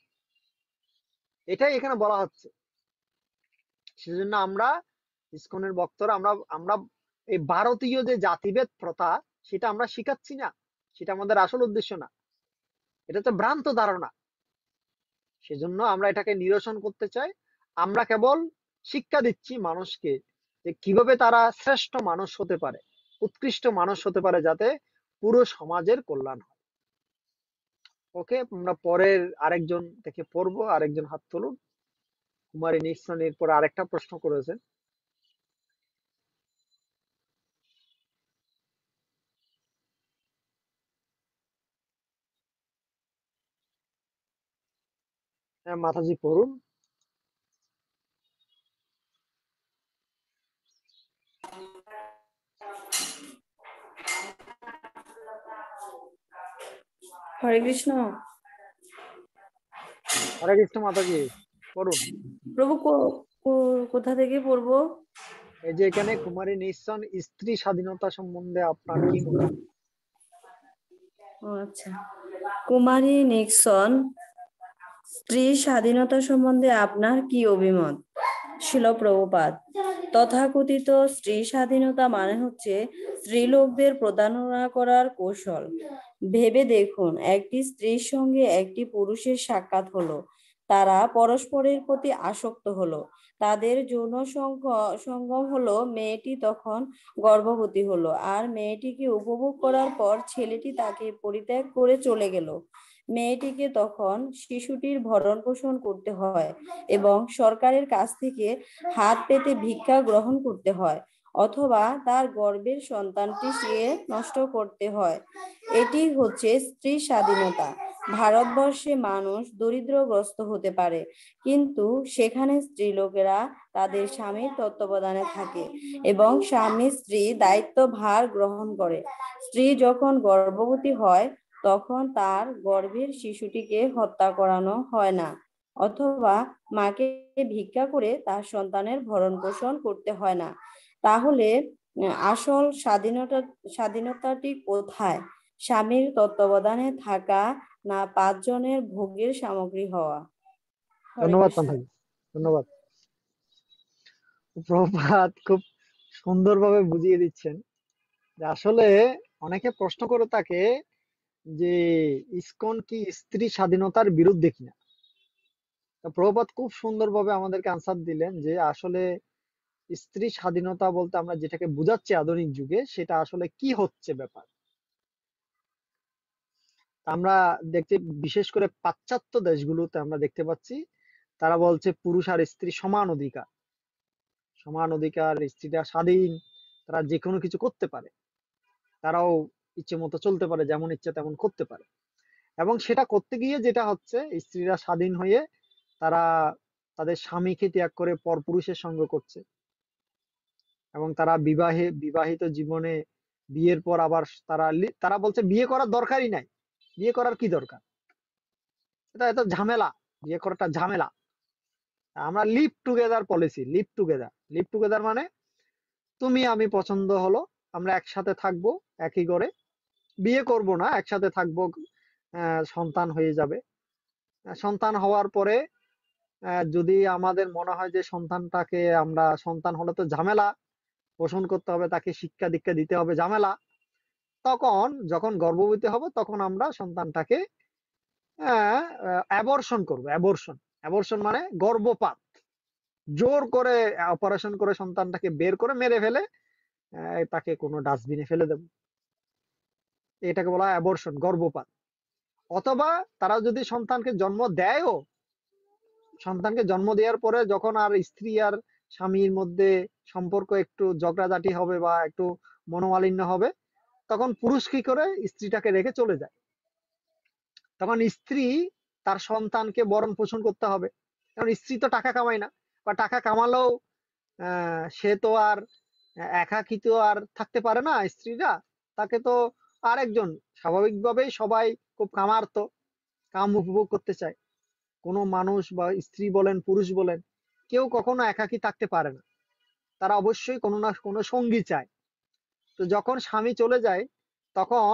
এটাই এখানে বলা হচ্ছে। সেজন্য আমরা ইসকনের ভক্তরা, আমরা আমরা এই ভারতীয় যে জাতিভেদ প্রথা, সেটা আমরা শিখাচ্ছি না। সেটা আমাদের আসল উদ্দেশ্য না। এটা তো ভ্রান্ত ধারণা। সেজন্য আমরা এটাকে নিরসন করতে চাই। আমরা কেবল শিক্ষা দিচ্ছি মানুষকে যে কিভাবে তারা শ্রেষ্ঠ মানুষ হতে পারে, উৎকৃষ্ট মানুষ হতে পারে, যাতে পুরো সমাজের কল্যাণ হয়। ওকে, আমরা পরের আরেকজন থেকে পড়বো। আরেকজন হাত তুলুন। কুমারী নিঃসন এরপর আরেকটা প্রশ্ন করেছেন। হ্যাঁ, মাতাজি পড়ুন।
হরে কৃষ্ণ।
হরে কৃষ্ণ মাতাজি, পড়ুন।
প্রভু কোথা থেকে পড়বো?
এই যে এখানে কুমারী নিঃসন, স্ত্রী স্বাধীনতা সম্বন্ধে আপনার কি মতামত?
ও আচ্ছা। কুমারী নিক্সন, স্ত্রী স্বাধীনতা সম্বন্ধে আপনার কি অভিমত? শিল প্রভুপাদ: তথাকথিত স্ত্রী স্বাধীনতা মানে হচ্ছে স্ত্রীলোকদের প্রতারণা করার কৌশল। ভেবে দেখুন, একটি স্ত্রীর সঙ্গে একটি পুরুষের সাক্ষাৎ হলো, তারা পরস্পরের প্রতি আসক্ত হলো, তাদের যৌন সঙ্গম হলো, মেয়েটি তখন গর্ভবতী হলো, আর মেয়েটিকে উপভোগ করার পর ছেলেটি তাকে পরিত্যাগ করে চলে গেল। মেয়েটিকে তখন শিশুটির ভরণ পোষণ করতে হয় এবং সরকারের কাছ থেকে হাত পেতে ভিক্ষা গ্রহণ করতে হয়, অথবা তার গর্ভের সন্তানটি সে নষ্ট করতে হয়। এটি হচ্ছে স্ত্রী স্বাধীনতা। ভারতবর্ষে মানুষ দরিদ্রগ্রস্ত হতে পারে, কিন্তু সেখানে স্ত্রীলোকেরা তাদের স্বামীর তত্ত্বাবধানে থাকে এবং স্বামী স্ত্রী দায়িত্ব ভার গ্রহণ করে। স্ত্রী যখন গর্ভবতী হয়, তখন তার গর্ভের শিশুটিকে হত্যা করানো হয় না, অথবা মাকে ভিক্ষা করে তার সন্তানের ভরণ পোষণ করতে হয় না। তাহলে আসল স্বাধীনতাটি কোথায়? স্বামীর তত্ত্বাবধানে থাকা, না 5 জনের ভোগের সামগ্রী হওয়া? হরে
ধন্যবাদ
কৃষ্ণ।
মাতাজি, ধন্যবাদ। প্রভুপাদ খুব সুন্দরভাবে বুঝিয়ে দিচ্ছেন যে আসলে অনেকে প্রশ্ন করে থাকে যে ইসকন কি স্ত্রী স্বাধীনতার বিরুদ্ধে কিনা। তো প্রভুপাদ খুব সুন্দরভাবে আমাদেরকে আনসার দিলেন যে আসলে স্ত্রী স্বাধীনতা বলতে আমরা যেটাকে বুঝাচ্ছি আধুনিক যুগে, সেটা আসলে কি হচ্ছে ব্যাপার। আমরা দেখতে, বিশেষ করে পাশ্চাত্য দেশগুলোতে আমরা দেখতে পাচ্ছি, তারা বলছে পুরুষ আর স্ত্রী সমান অধিকার, সমান অধিকার, স্ত্রীরা স্বাধীন, তারা যে কোনো কিছু করতে পারে, তারাও ইচ্ছে মতো চলতে পারে, যেমন ইচ্ছে তেমন করতে পারে। এবং সেটা করতে গিয়ে যেটা হচ্ছে, স্ত্রীরা স্বাধীন হয়ে তারা তাদের স্বামীকে ত্যাগ করে পরপুরুষের সঙ্গ করছে, এবং তারা বিবাহিত জীবনে বিয়ের পর আবার তারা বলছে বিয়ে করার দরকারই নাই। বিয়ে করার কি দরকার, এটা এত ঝামেলা, বিয়ে করাটা ঝামেলা। আমরা live together policy, live together মানে তুমি আমি পছন্দ হলো, আমরা একসাথে থাকবো একই ঘরে, বিয়ে করব না, একসাথে থাকবো, সন্তান হয়ে যাবে। সন্তান হওয়ার পরে যদি আমাদের মনে হয় যে সন্তান হলে তো ঝামেলা, পোষণ করতে হবে, তাকে শিক্ষা দীক্ষা দিতে হবে, ঝামেলা, তখন যখন গর্ভবতী হব তখন আমরা সন্তানটাকে অ্যাবর্শন করব। অ্যাবর্শন মানে গর্ভপাত, জোর করে অপারেশন করে সন্তানটাকে বের করে মেরে ফেলে তাকে কোনো ডাস্টবিনে ফেলে দেব, এটাকে বলা হয় অ্যাবর্শন, গর্ভপাত। অথবা তারা যদি সন্তানকে জন্ম দেয়ও, সন্তানকে জন্ম দেওয়ার পরে যখন আর স্ত্রী আর স্বামীর মধ্যে সম্পর্ক একটু ঝগড়াঝাটি হবে বা একটু মনোমালিন্য হবে, তখন পুরুষ কি করে, স্ত্রীটাকে রেখে চলে যায়। তখন স্ত্রী তার সন্তানকে ভরণ পোষণ করতে হবে, কারণ স্ত্রী তো টাকা কামায় না, বা টাকা কামালেও সে তো আর একাকী তো আর থাকতে পারে না স্ত্রীরা, তাকে তো আরেকজন, স্বাভাবিকভাবেই সবাই খুব কামার্ত, কাম উপভোগ করতে চায়। কোনো মানুষ বা স্ত্রী বলেন পুরুষ বলেন, কেউ কখনো একাকী থাকতে পারে না, তারা অবশ্যই কোনো না কোনো সঙ্গী চায়। তো যখন স্বামী চলে যায় তখন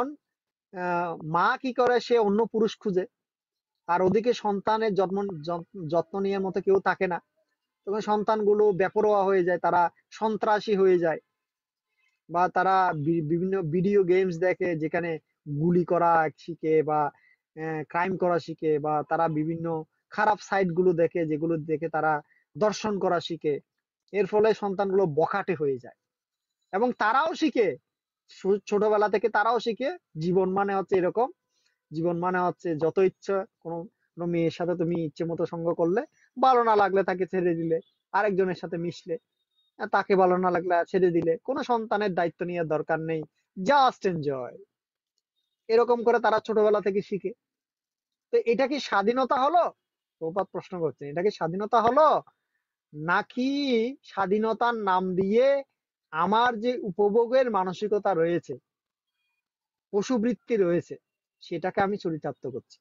মা কি করে, সে অন্য পুরুষ খুঁজে, আর ওদিকে সন্তানের যত্ন নেওয়ার মতো কেউ থাকে না, তখন সন্তানগুলো বেপরোয়া হয়ে যায়, তারা সন্ত্রাসী হয়ে যায়, বা তারা বিভিন্ন ভিডিও গেমস দেখে যেখানে গুলি করা শিখে বা ক্রাইম করা শিখে, বা তারা বিভিন্ন খারাপ সাইট গুলো দেখে, যেগুলো দেখে তারা দর্শন করা শিখে। এর ফলে সন্তানগুলো বখাটে হয়ে যায়, এবং তারাও শিখে, ছোটবেলা থেকে তারাও শিখে জীবন মানে হচ্ছে এরকম, জীবন মানে হচ্ছে যত ইচ্ছা কোনো কোনো মেয়ের সাথে তুমি ইচ্ছে মতো সঙ্গ করলে, ভালো না লাগলে তাকে ছেড়ে দিলে, আরেকজনের সাথে মিশলে, তাকে ভালো না লাগলে ছেড়ে দিলে, কোনো সন্তানের দায়িত্ব নেওয়ার দরকার নেই, জাস্ট এনজয়। এরকম করে তারা ছোটবেলা থেকে শিখে। তো এটা কি স্বাধীনতা হলো? প্রপাত প্রশ্ন করছে, এটা কি স্বাধীনতা হলো, নাকি স্বাধীনতার নাম দিয়ে আমার যে উপভোগের মানসিকতা রয়েছে, পশুবৃত্তি রয়েছে, সেটাকে আমি চরিতার্থ করছি?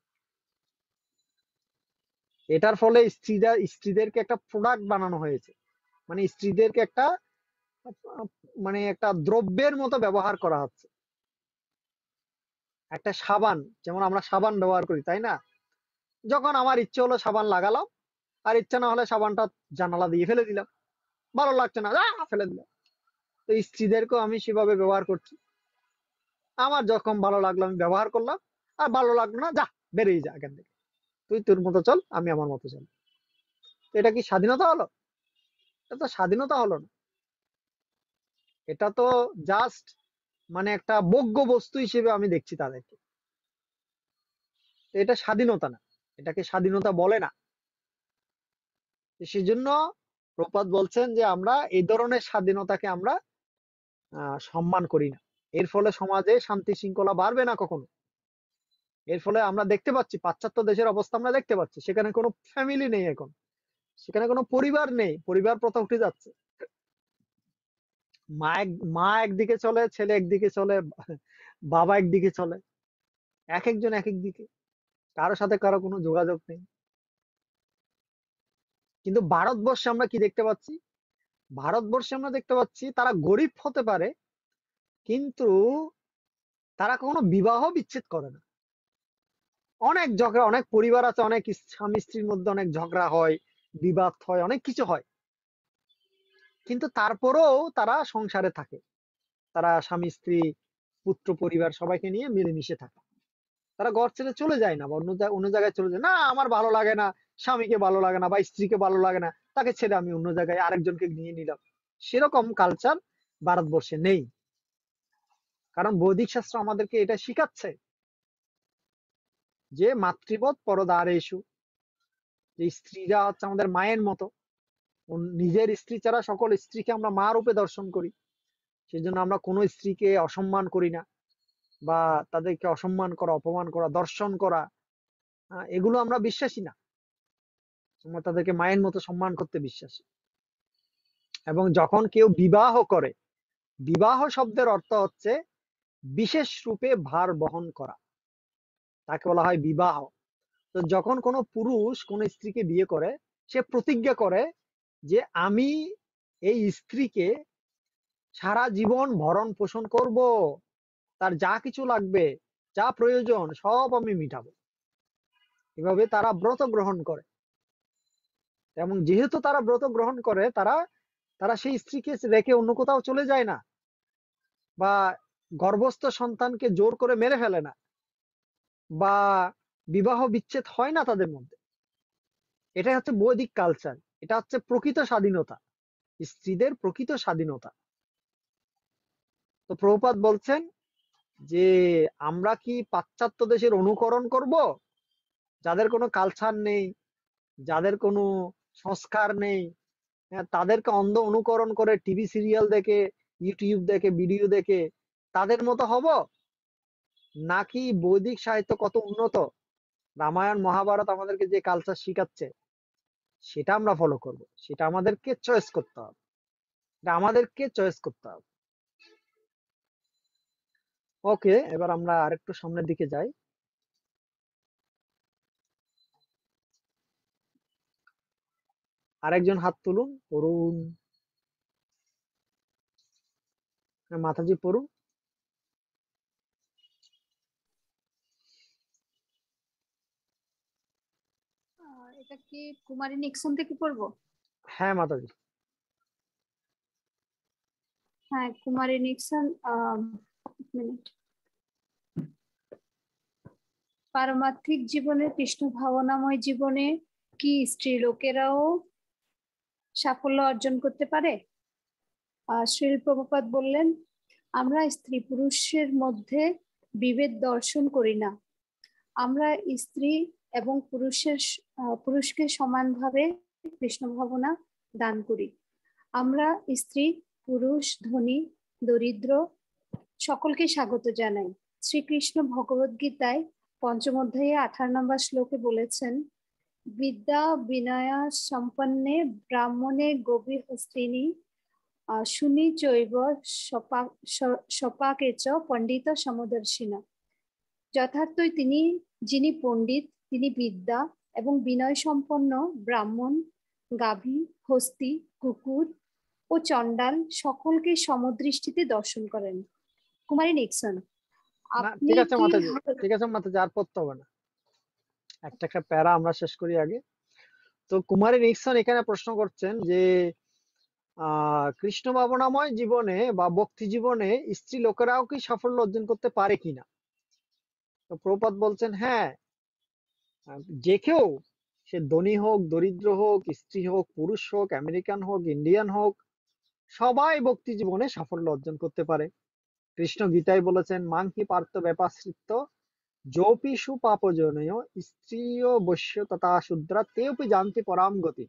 এটার ফলে স্ত্রীদেরকে একটা প্রোডাক্ট বানানো হয়েছে, মানে স্ত্রীদেরকে একটা একটা দ্রব্যের মতো ব্যবহার করা হচ্ছে। একটা সাবান, যেমন আমরা সাবান ব্যবহার করি, তাই না? যখন আমার ইচ্ছে হলো সাবান লাগালাম, আর ইচ্ছা না হলে সাবানটা জানালা দিয়ে ফেলে দিলাম, ভালো লাগছে না, ফেলে দিলাম। তো স্ত্রীদেরকেও আমি সেভাবে ব্যবহার করছি, আমার যখন ভালো লাগলো আমি ব্যবহার করলাম, আর ভালো লাগলো না, যা, বেরিয়ে যা এখান থেকে, তুই তোর মতো চল, আমি আমার মতো চল। তো এটা কি স্বাধীনতা হলো? এটা তো স্বাধীনতা হলো না, এটা তো জাস্ট একটা ভোগ্য বস্তু হিসেবে আমি দেখছি তাদেরকে। তো এটা স্বাধীনতা না, এটাকে স্বাধীনতা বলে না। সেজন্য প্রপাত বলছেন যে আমরা এই ধরনের স্বাধীনতাকে আমরা সম্মান করি না। এর ফলে সমাজে শান্তি শৃঙ্খলা বাড়বে না কখনো। এর ফলে আমরা দেখতে পাচ্ছি পাশ্চাত্য দেশের অবস্থা, আমরা দেখতে পাচ্ছি সেখানে কোনো ফ্যামিলি নেই, এখন সেখানে কোনো পরিবার নেই, পরিবার প্রথা উঠে যাচ্ছে। মা একদিকে চলে, ছেলে একদিকে চলে, বাবা একদিকে চলে, এক একজন এক এক দিকে, কারোর সাথে কারো কোনো যোগাযোগ নেই। কিন্তু ভারতবর্ষে আমরা কি দেখতে পাচ্ছি? ভারতবর্ষে আমরা দেখতে পাচ্ছি তারা গরিব হতে পারে, কিন্তু তারা কখনো বিবাহ বিচ্ছেদ করে না। অনেক ঝগড়া, অনেক পরিবার আছে, অনেক স্বামী স্ত্রীর মধ্যে অনেক ঝগড়া হয়, বিবাদ হয়, অনেক কিছু হয়, কিন্তু তারপরেও তারা সংসারে থাকে, তারা স্বামী স্ত্রী পুত্র পরিবার সবাইকে নিয়ে মিলেমিশে থাকে। তারা ঘর ছেড়ে চলে যায় না, বা অন্য জায়গায় চলে যায় না, আমার ভালো লাগে না, স্বামীকে ভালো লাগে না বা স্ত্রীকে ভালো লাগে না, তাকে ছেড়ে আমি অন্য জায়গায় আরেকজনকে নিয়ে নিলাম। সেরকম কালচার ভারতবর্ষে নেই, কারণ বৈদিক শাস্ত্র আমাদেরকে এটা শিখাচ্ছে যে মাতৃবৎ পরদারেষু, যে স্ত্রীরা হচ্ছে আমাদের মায়ের মতো, নিজের স্ত্রী ছাড়া সকল স্ত্রীকে আমরা মা রূপে দর্শন করি। সেজন্য আমরা কোনো স্ত্রীকে অসম্মান করি না, বা তাদেরকে অসম্মান করা, অপমান করা, দর্শন করা, এগুলো আমরা বিশ্বাসী না। আমরা তাদেরকে মায়ের মতো সম্মান করতে বিশ্বাসী। এবং যখন কেউ বিবাহ করে, বিবাহ শব্দের অর্থ হচ্ছে বিশেষ রূপে ভার বহন করা, তাকে বলা হয় বিবাহ। তো যখন কোনো পুরুষ কোন স্ত্রীকে বিয়ে করে, সে প্রতিজ্ঞা করে যে আমি এই স্ত্রীকে সারা জীবন ভরণ পোষণ করব, তার যা কিছু লাগবে, যা প্রয়োজন সব আমি মিটাবো। এভাবে তারা ব্রত গ্রহণ করে। এবং যেহেতু তারা ব্রত গ্রহণ করে, তারা তারা সেই স্ত্রীকে রেখে অন্য কোথাও চলে যায় না, বা গর্ভস্থ সন্তানকে জোর করে মেরে ফেলে না, বা বিবাহ বিচ্ছেদ হয় না তাদের মধ্যে। এটাই হচ্ছে বৈদিক কালচার, এটা হচ্ছে প্রকৃত স্বাধীনতা, স্ত্রীদের প্রকৃত স্বাধীনতা। তো প্রভুপাদ বলছেন যে আমরা কি পাশ্চাত্য দেশের অনুকরণ করব, যাদের কোনো কালচার নেই, যাদের কোনো সংস্কার নেই, তাদেরকে অন্ধ অনুকরণ করে টিভি সিরিয়াল দেখে, ইউটিউব দেখে, ভিডিও দেখে তাদের মতো হব, নাকি বৈদিক সাহিত্য কত উন্নত, রামায়ণ মহাভারত আমাদেরকে যে কালচার শিখাচ্ছে সেটা আমরা ফলো করব? সেটা আমাদেরকে চয়েস করতে হবে, এটা আমাদেরকে চয়েস করতে হবে। ওকে, এবার আমরা আরেকটু সামনের দিকে যাই। আরেকজন হাত তুলুন, পড়ুন। মাতাজি পড়ুন।
এটা কি কুমারী নিক্সন থেকে পড়বো?
হ্যাঁ মাতাজি।
হ্যাঁ, কুমারী নিক্সন। মিনিট। পারমার্থিক জীবনে, কৃষ্ণ ভাবনাময় জীবনে কি স্ত্রী লোকেরাও সাফল্য অর্জন করতে পারে? শ্রীল প্রভুপাদ বললেন, আমরা স্ত্রী পুরুষের মধ্যে বিভেদ দর্শন করি না। আমরা স্ত্রী এবং পুরুষকে সমানভাবে কৃষ্ণ ভাবনা দান করি। আমরা স্ত্রী, পুরুষ, ধনী, দরিদ্র সকলকে স্বাগত জানাই। শ্রীকৃষ্ণ ভগবদ গীতায় পঞ্চম অধ্যায়ে 18 নম্বর শ্লোকে বলেছেন, বিদ্যা বিনয়া সম্পন্নে ব্রাহ্মণে গভীরহস্তিনী শুনি চৈব সপাকে চ পণ্ডিত সমদর্শিনা। যথার্থই যিনি পণ্ডিত, তিনি বিদ্যা এবং বিনয় সম্পন্ন ব্রাহ্মণ, গাভী, হস্তি, কুকুর ও চণ্ডাল সকলকে সমদৃষ্টিতে দর্শন করেন। কুমারী নিক্সন, আপনি
ঠিক আছে
কি
মাতাজি, ঠিক আছে মাতাজি, আর পড়তে হবে না, একটা একটা প্যারা আমরা শেষ করি আগে। তো কুমারী নিক্সন এখানে প্রশ্ন করছেন যে কৃষ্ণ ভাবনাময় জীবনে বা ভক্তি জীবনে স্ত্রী লোকেরাও কি সাফল্য অর্জন করতে পারে কিনা। তো প্রভুপাদ বলছেন হ্যাঁ, যে কেউ, সে ধনী হোক, দরিদ্র হোক, স্ত্রী হোক, পুরুষ হোক, আমেরিকান হোক, ইন্ডিয়ান হোক, সবাই ভক্তি জীবনে সাফল্য অর্জন করতে পারে। কৃষ্ণ গীতায় বলেছেন, মাংকি পার্থ ব্যাপাশ্রিত যোপি সুপাপজনয় স্ত্রীয় বৈশ্য তথা শূদ্রা তেপি জানতি পরাম গতি।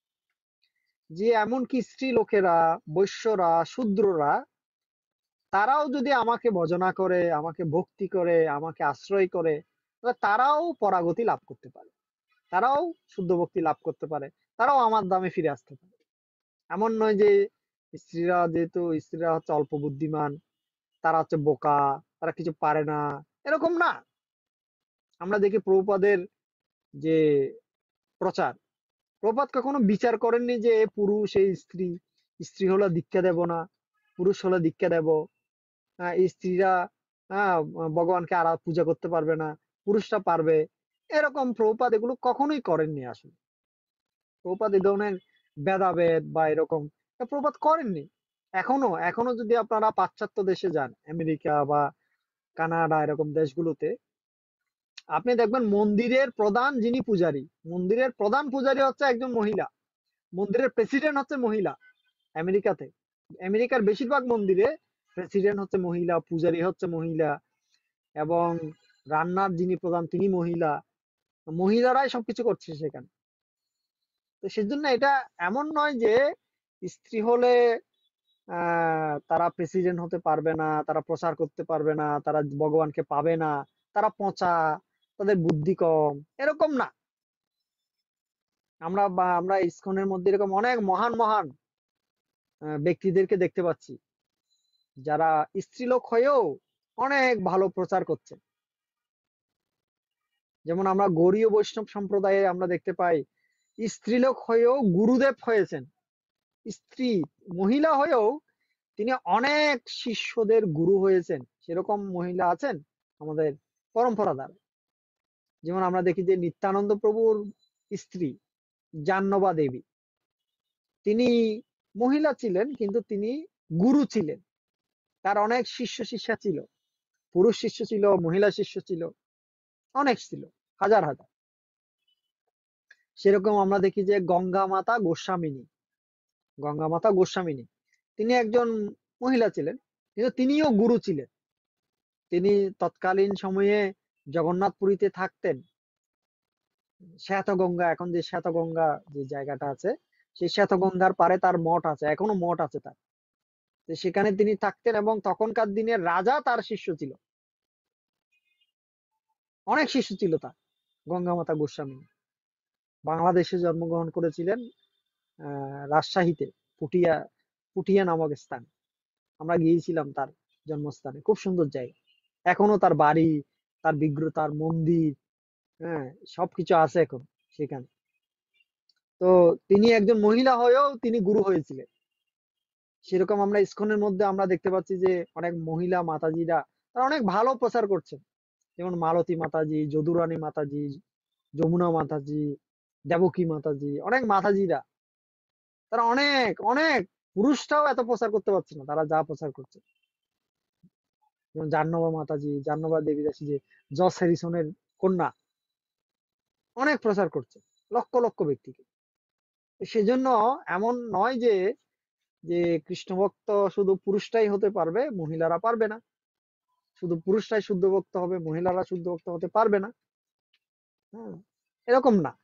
যে এমনকি স্ত্রী লোকেরা, বৈশ্যরা, শূদ্ররা, তারাও যদি আমাকে ভজনা করে, আমাকে ভক্তি করে, আমাকে আশ্রয় করে, তাহলে তারাও পরাগতি লাভ করতে পারে, তারাও শুদ্ধ ভক্তি লাভ করতে পারে, তারাও আমার দামে ফিরে আসতে পারে। এমন নয় যে স্ত্রীরা, যেহেতু স্ত্রীরা হচ্ছে অল্প বুদ্ধিমান, তারা হচ্ছে বোকা, তারা কিছু পারে না, এরকম না। আমরা দেখি প্রভুপাদের যে প্রচার, প্রভুপাদ কখনো বিচার করেননি যে এ পুরুষ, এই স্ত্রী, স্ত্রী হলে দীক্ষা দেব না, পুরুষ হলে দীক্ষা দেব, এই স্ত্রীরা ভগবানকে পূজা করতে পারবে না, পুরুষরা পারবে, এরকম প্রভুপাদ এগুলো কখনোই করেননি। আসলে প্রভুপাদ এই ধরনের ভেদাভেদ বা এরকম প্রভুপাদ করেননি। এখনো এখনো যদি আপনারা পাশ্চাত্য দেশে যান, আমেরিকা বা কানাডা, এরকম দেশগুলোতে আপনি দেখবেন মন্দিরের প্রধান যিনি পূজারী, মন্দিরের প্রধান পূজারী হচ্ছে একজন মহিলা, মন্দিরের প্রেসিডেন্ট হচ্ছে মহিলা। আমেরিকাতে, আমেরিকার বেশিরভাগ মন্দিরে প্রেসিডেন্ট হচ্ছে মহিলা, পূজারী হচ্ছে মহিলা, এবং রান্নার যিনি প্রধান তিনি মহিলা, মহিলারাই সবকিছু করছে সেখানে। তো সেজন্য এটা এমন নয় যে স্ত্রী হলে তারা প্রেসিডেন্ট হতে পারবে না, তারা প্রচার করতে পারবে না, তারা ভগবানকে পাবে না, তারা পচা, তাদের বুদ্ধি কম, এরকম না। আমরা ইসকনের মধ্যে এরকম অনেক মহান মহান ব্যক্তিদেরকে দেখতে পাচ্ছি, যারা স্ত্রীলোক হয়েও অনেক ভালো প্রচার করছে। যেমন আমরা গৌড়ীয় বৈষ্ণব সম্প্রদায়ে আমরা দেখতে পাই, স্ত্রীলোক হয়েও গুরুদেব হয়েছেন। স্ত্রী, মহিলা হয়েও তিনি অনেক শিষ্যদের গুরু হয়েছেন। সেরকম মহিলা আছেন আমাদের পরম্পরা দ্বারা। যেমন আমরা দেখি যে নিত্যানন্দ প্রভুর স্ত্রী জাহ্নবা দেবী, তিনি মহিলা ছিলেন কিন্তু তিনি গুরু ছিলেন। তার অনেক শিষ্য শিষ্যা ছিল, পুরুষ শিষ্য ছিল, মহিলা শিষ্য ছিল, অনেক ছিল, হাজার হাজার। সেরকম আমরা দেখি যে গঙ্গা মাতা গোস্বামিনী, তিনি একজন মহিলা ছিলেন কিন্তু তিনিও গুরু ছিলেন। তিনি তৎকালীন সময়ে জগন্নাথপুরীতে থাকতেন। শ্বেতগঙ্গা, এখন যে শ্বেতগঙ্গা যে জায়গাটা আছে, সেই শ্বেতগঙ্গার পারে তার মঠ আছে, এখনো মঠ আছে তার। তো সেখানে তিনি থাকতেন এবং তখনকার দিনের রাজা তার শিষ্য ছিল, অনেক শিষ্য ছিল তার। গঙ্গা মাতা গোস্বামী বাংলাদেশে জন্মগ্রহণ করেছিলেন, রাজশাহীতে, পুঠিয়া পুঠিয়া নামক স্থানে। আমরা গিয়েছিলাম তার জন্মস্থানে, খুব সুন্দর জায়গা। এখনো তার বাড়ি, তার বিগ্রহ, তার মন্দির, হ্যাঁ, সবকিছু আছে এখন সেখানে। তো তিনি একজন মহিলা হয়েও তিনি গুরু হয়েছিলেন। সেরকম আমরা ইসকনের মধ্যে আমরা দেখতে পাচ্ছি যে অনেক মহিলা মাতাজিরা তারা অনেক ভালো প্রচার করছেন। যেমন মালতী মাতাজি, যদুরানী মাতাজি, যমুনা মাতাজি, দেবকী মাতাজি, অনেক মাতাজিরা, তারা অনেক অনেক, পুরুষরাও এত প্রচার করতে পারছে না তারা যা প্রচার করছে। যেমন জাহ্নবা মাতাজি, জাহ্নবা দেবী দাসী, যে জস হ্যারিসনের কন্যা, অনেক প্রচার করছে লক্ষ লক্ষ ব্যক্তিকে। সেজন্য এমন নয় যে যে কৃষ্ণ ভক্ত শুধু পুরুষটাই হতে পারবে, মহিলারা পারবে না। শুধু পুরুষরাই শুদ্ধ ভক্ত হবে, মহিলারা শুদ্ধ ভক্ত হতে পারবে না। হ্যাঁ, এরকম না।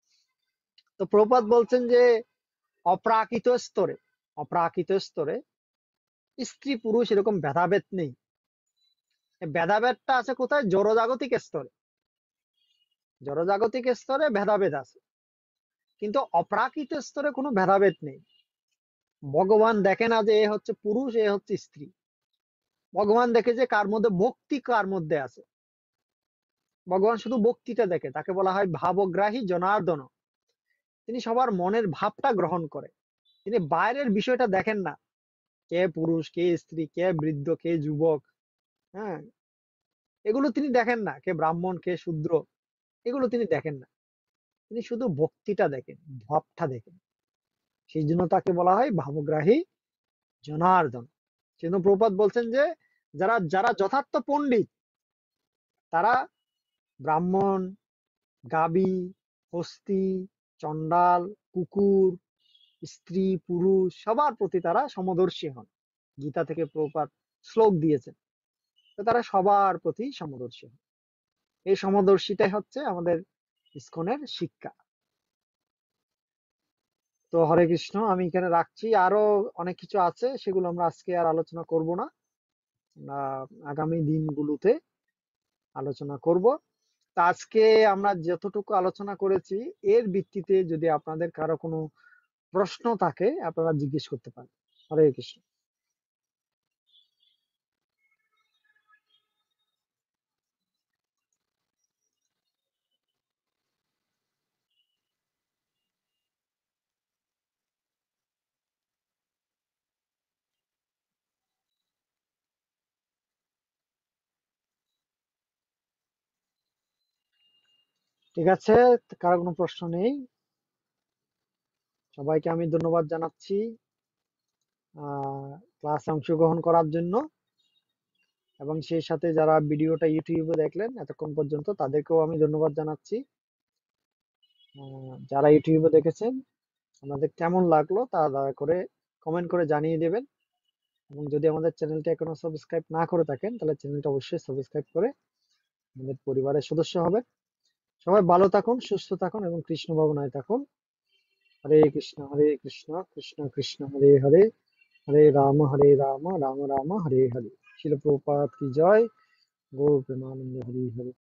তো প্রভুপাদ বলছেন যে অপ্রাকৃত স্তরে, অপ্রাকৃত স্তরে স্ত্রী পুরুষ এরকম ভেদাভেদ নেই। ভেদাভেদটা আছে কোথায়? জড়জাগতিক স্তরে। জড়জাগতিক স্তরে ভেদাভেদ আছে, কিন্তু অপ্রাকৃত স্তরে কোনো ভেদাভেদ নেই। ভগবান দেখে না যে এ হচ্ছে পুরুষ, এ হচ্ছে স্ত্রী। ভগবান দেখে যে কার মধ্যে ভক্তি, কার মধ্যে আছে। ভগবান শুধু ভক্তিটা দেখে, তাকে বলা হয় ভাবগ্রাহী জনার্দন। তিনি সবার মনের ভাবটা গ্রহণ করে, তিনি বাইরের বিষয়টা দেখেন না, কে পুরুষ, কে স্ত্রী, কে বৃদ্ধ, কে যুবক, হ্যাঁ, এগুলো তিনি দেখেন না, কে ব্রাহ্মণ, কে শূদ্র, এগুলো তিনি দেখেন না। তিনি শুধু ভক্তিটা দেখেন, ভাবটা দেখেন। সেই জন্য তাকে বলা হয় ভাবগ্রাহী জনার্দন। সেজন্য প্রভুপাদ বলছেন যে যারা যারা যথার্থ পণ্ডিত, তারা ব্রাহ্মণ, গাবি, হস্তি, চণ্ডাল, কুকুর, স্ত্রী, পুরুষ সবার প্রতি তারা সমদর্শী হন। গীতা থেকে প্রভুপাদ শ্লোক দিয়েছেন, তো তারা সবার প্রতি সমদর্শী হন। এই সমদর্শিতাই হচ্ছে আমাদের ইসকনের শিক্ষা। তো হরে কৃষ্ণ, আমি এখানে রাখছি। আরো অনেক কিছু আছে, সেগুলো আমরা আজকে আর আলোচনা করব না, আমরা আগামী দিনগুলোতে আলোচনা করব। তা আজকে আমরা যতটুকু আলোচনা করেছি, এর ভিত্তিতে যদি আপনাদের কারো কোনো প্রশ্ন থাকে আপনারা জিজ্ঞেস করতে পারেন। হরে কৃষ্ণ। ঠিক আছে, কারো কোনো প্রশ্ন নেই? সবাইকে আমি ধন্যবাদ জানাচ্ছি ক্লাসে অংশগ্রহণ করার জন্য, এবং সেই সাথে যারা ভিডিওটা ইউটিউবে দেখলেন এতক্ষণ পর্যন্ত তাদেরকেও আমি ধন্যবাদ জানাচ্ছি। যারা ইউটিউবে দেখেছেন, আপনাদের কেমন লাগলো তা দয়া করে কমেন্ট করে জানিয়ে দেবেন। এবং যদি আমাদের চ্যানেলটা এখনো সাবস্ক্রাইব না করে থাকেন, তাহলে চ্যানেলটা অবশ্যই সাবস্ক্রাইব করে আমাদের পরিবারের সদস্য হবেন। সবাই ভালো থাকুন, সুস্থ থাকুন এবং কৃষ্ণ ভাবনায় থাকুন। হরে কৃষ্ণ কৃষ্ণ কৃষ্ণ হরে হরে, हरे राम राम राम हरे हरे। शिल प्रभुपाद की जय। गौर प्रेमानंद हरि हरि।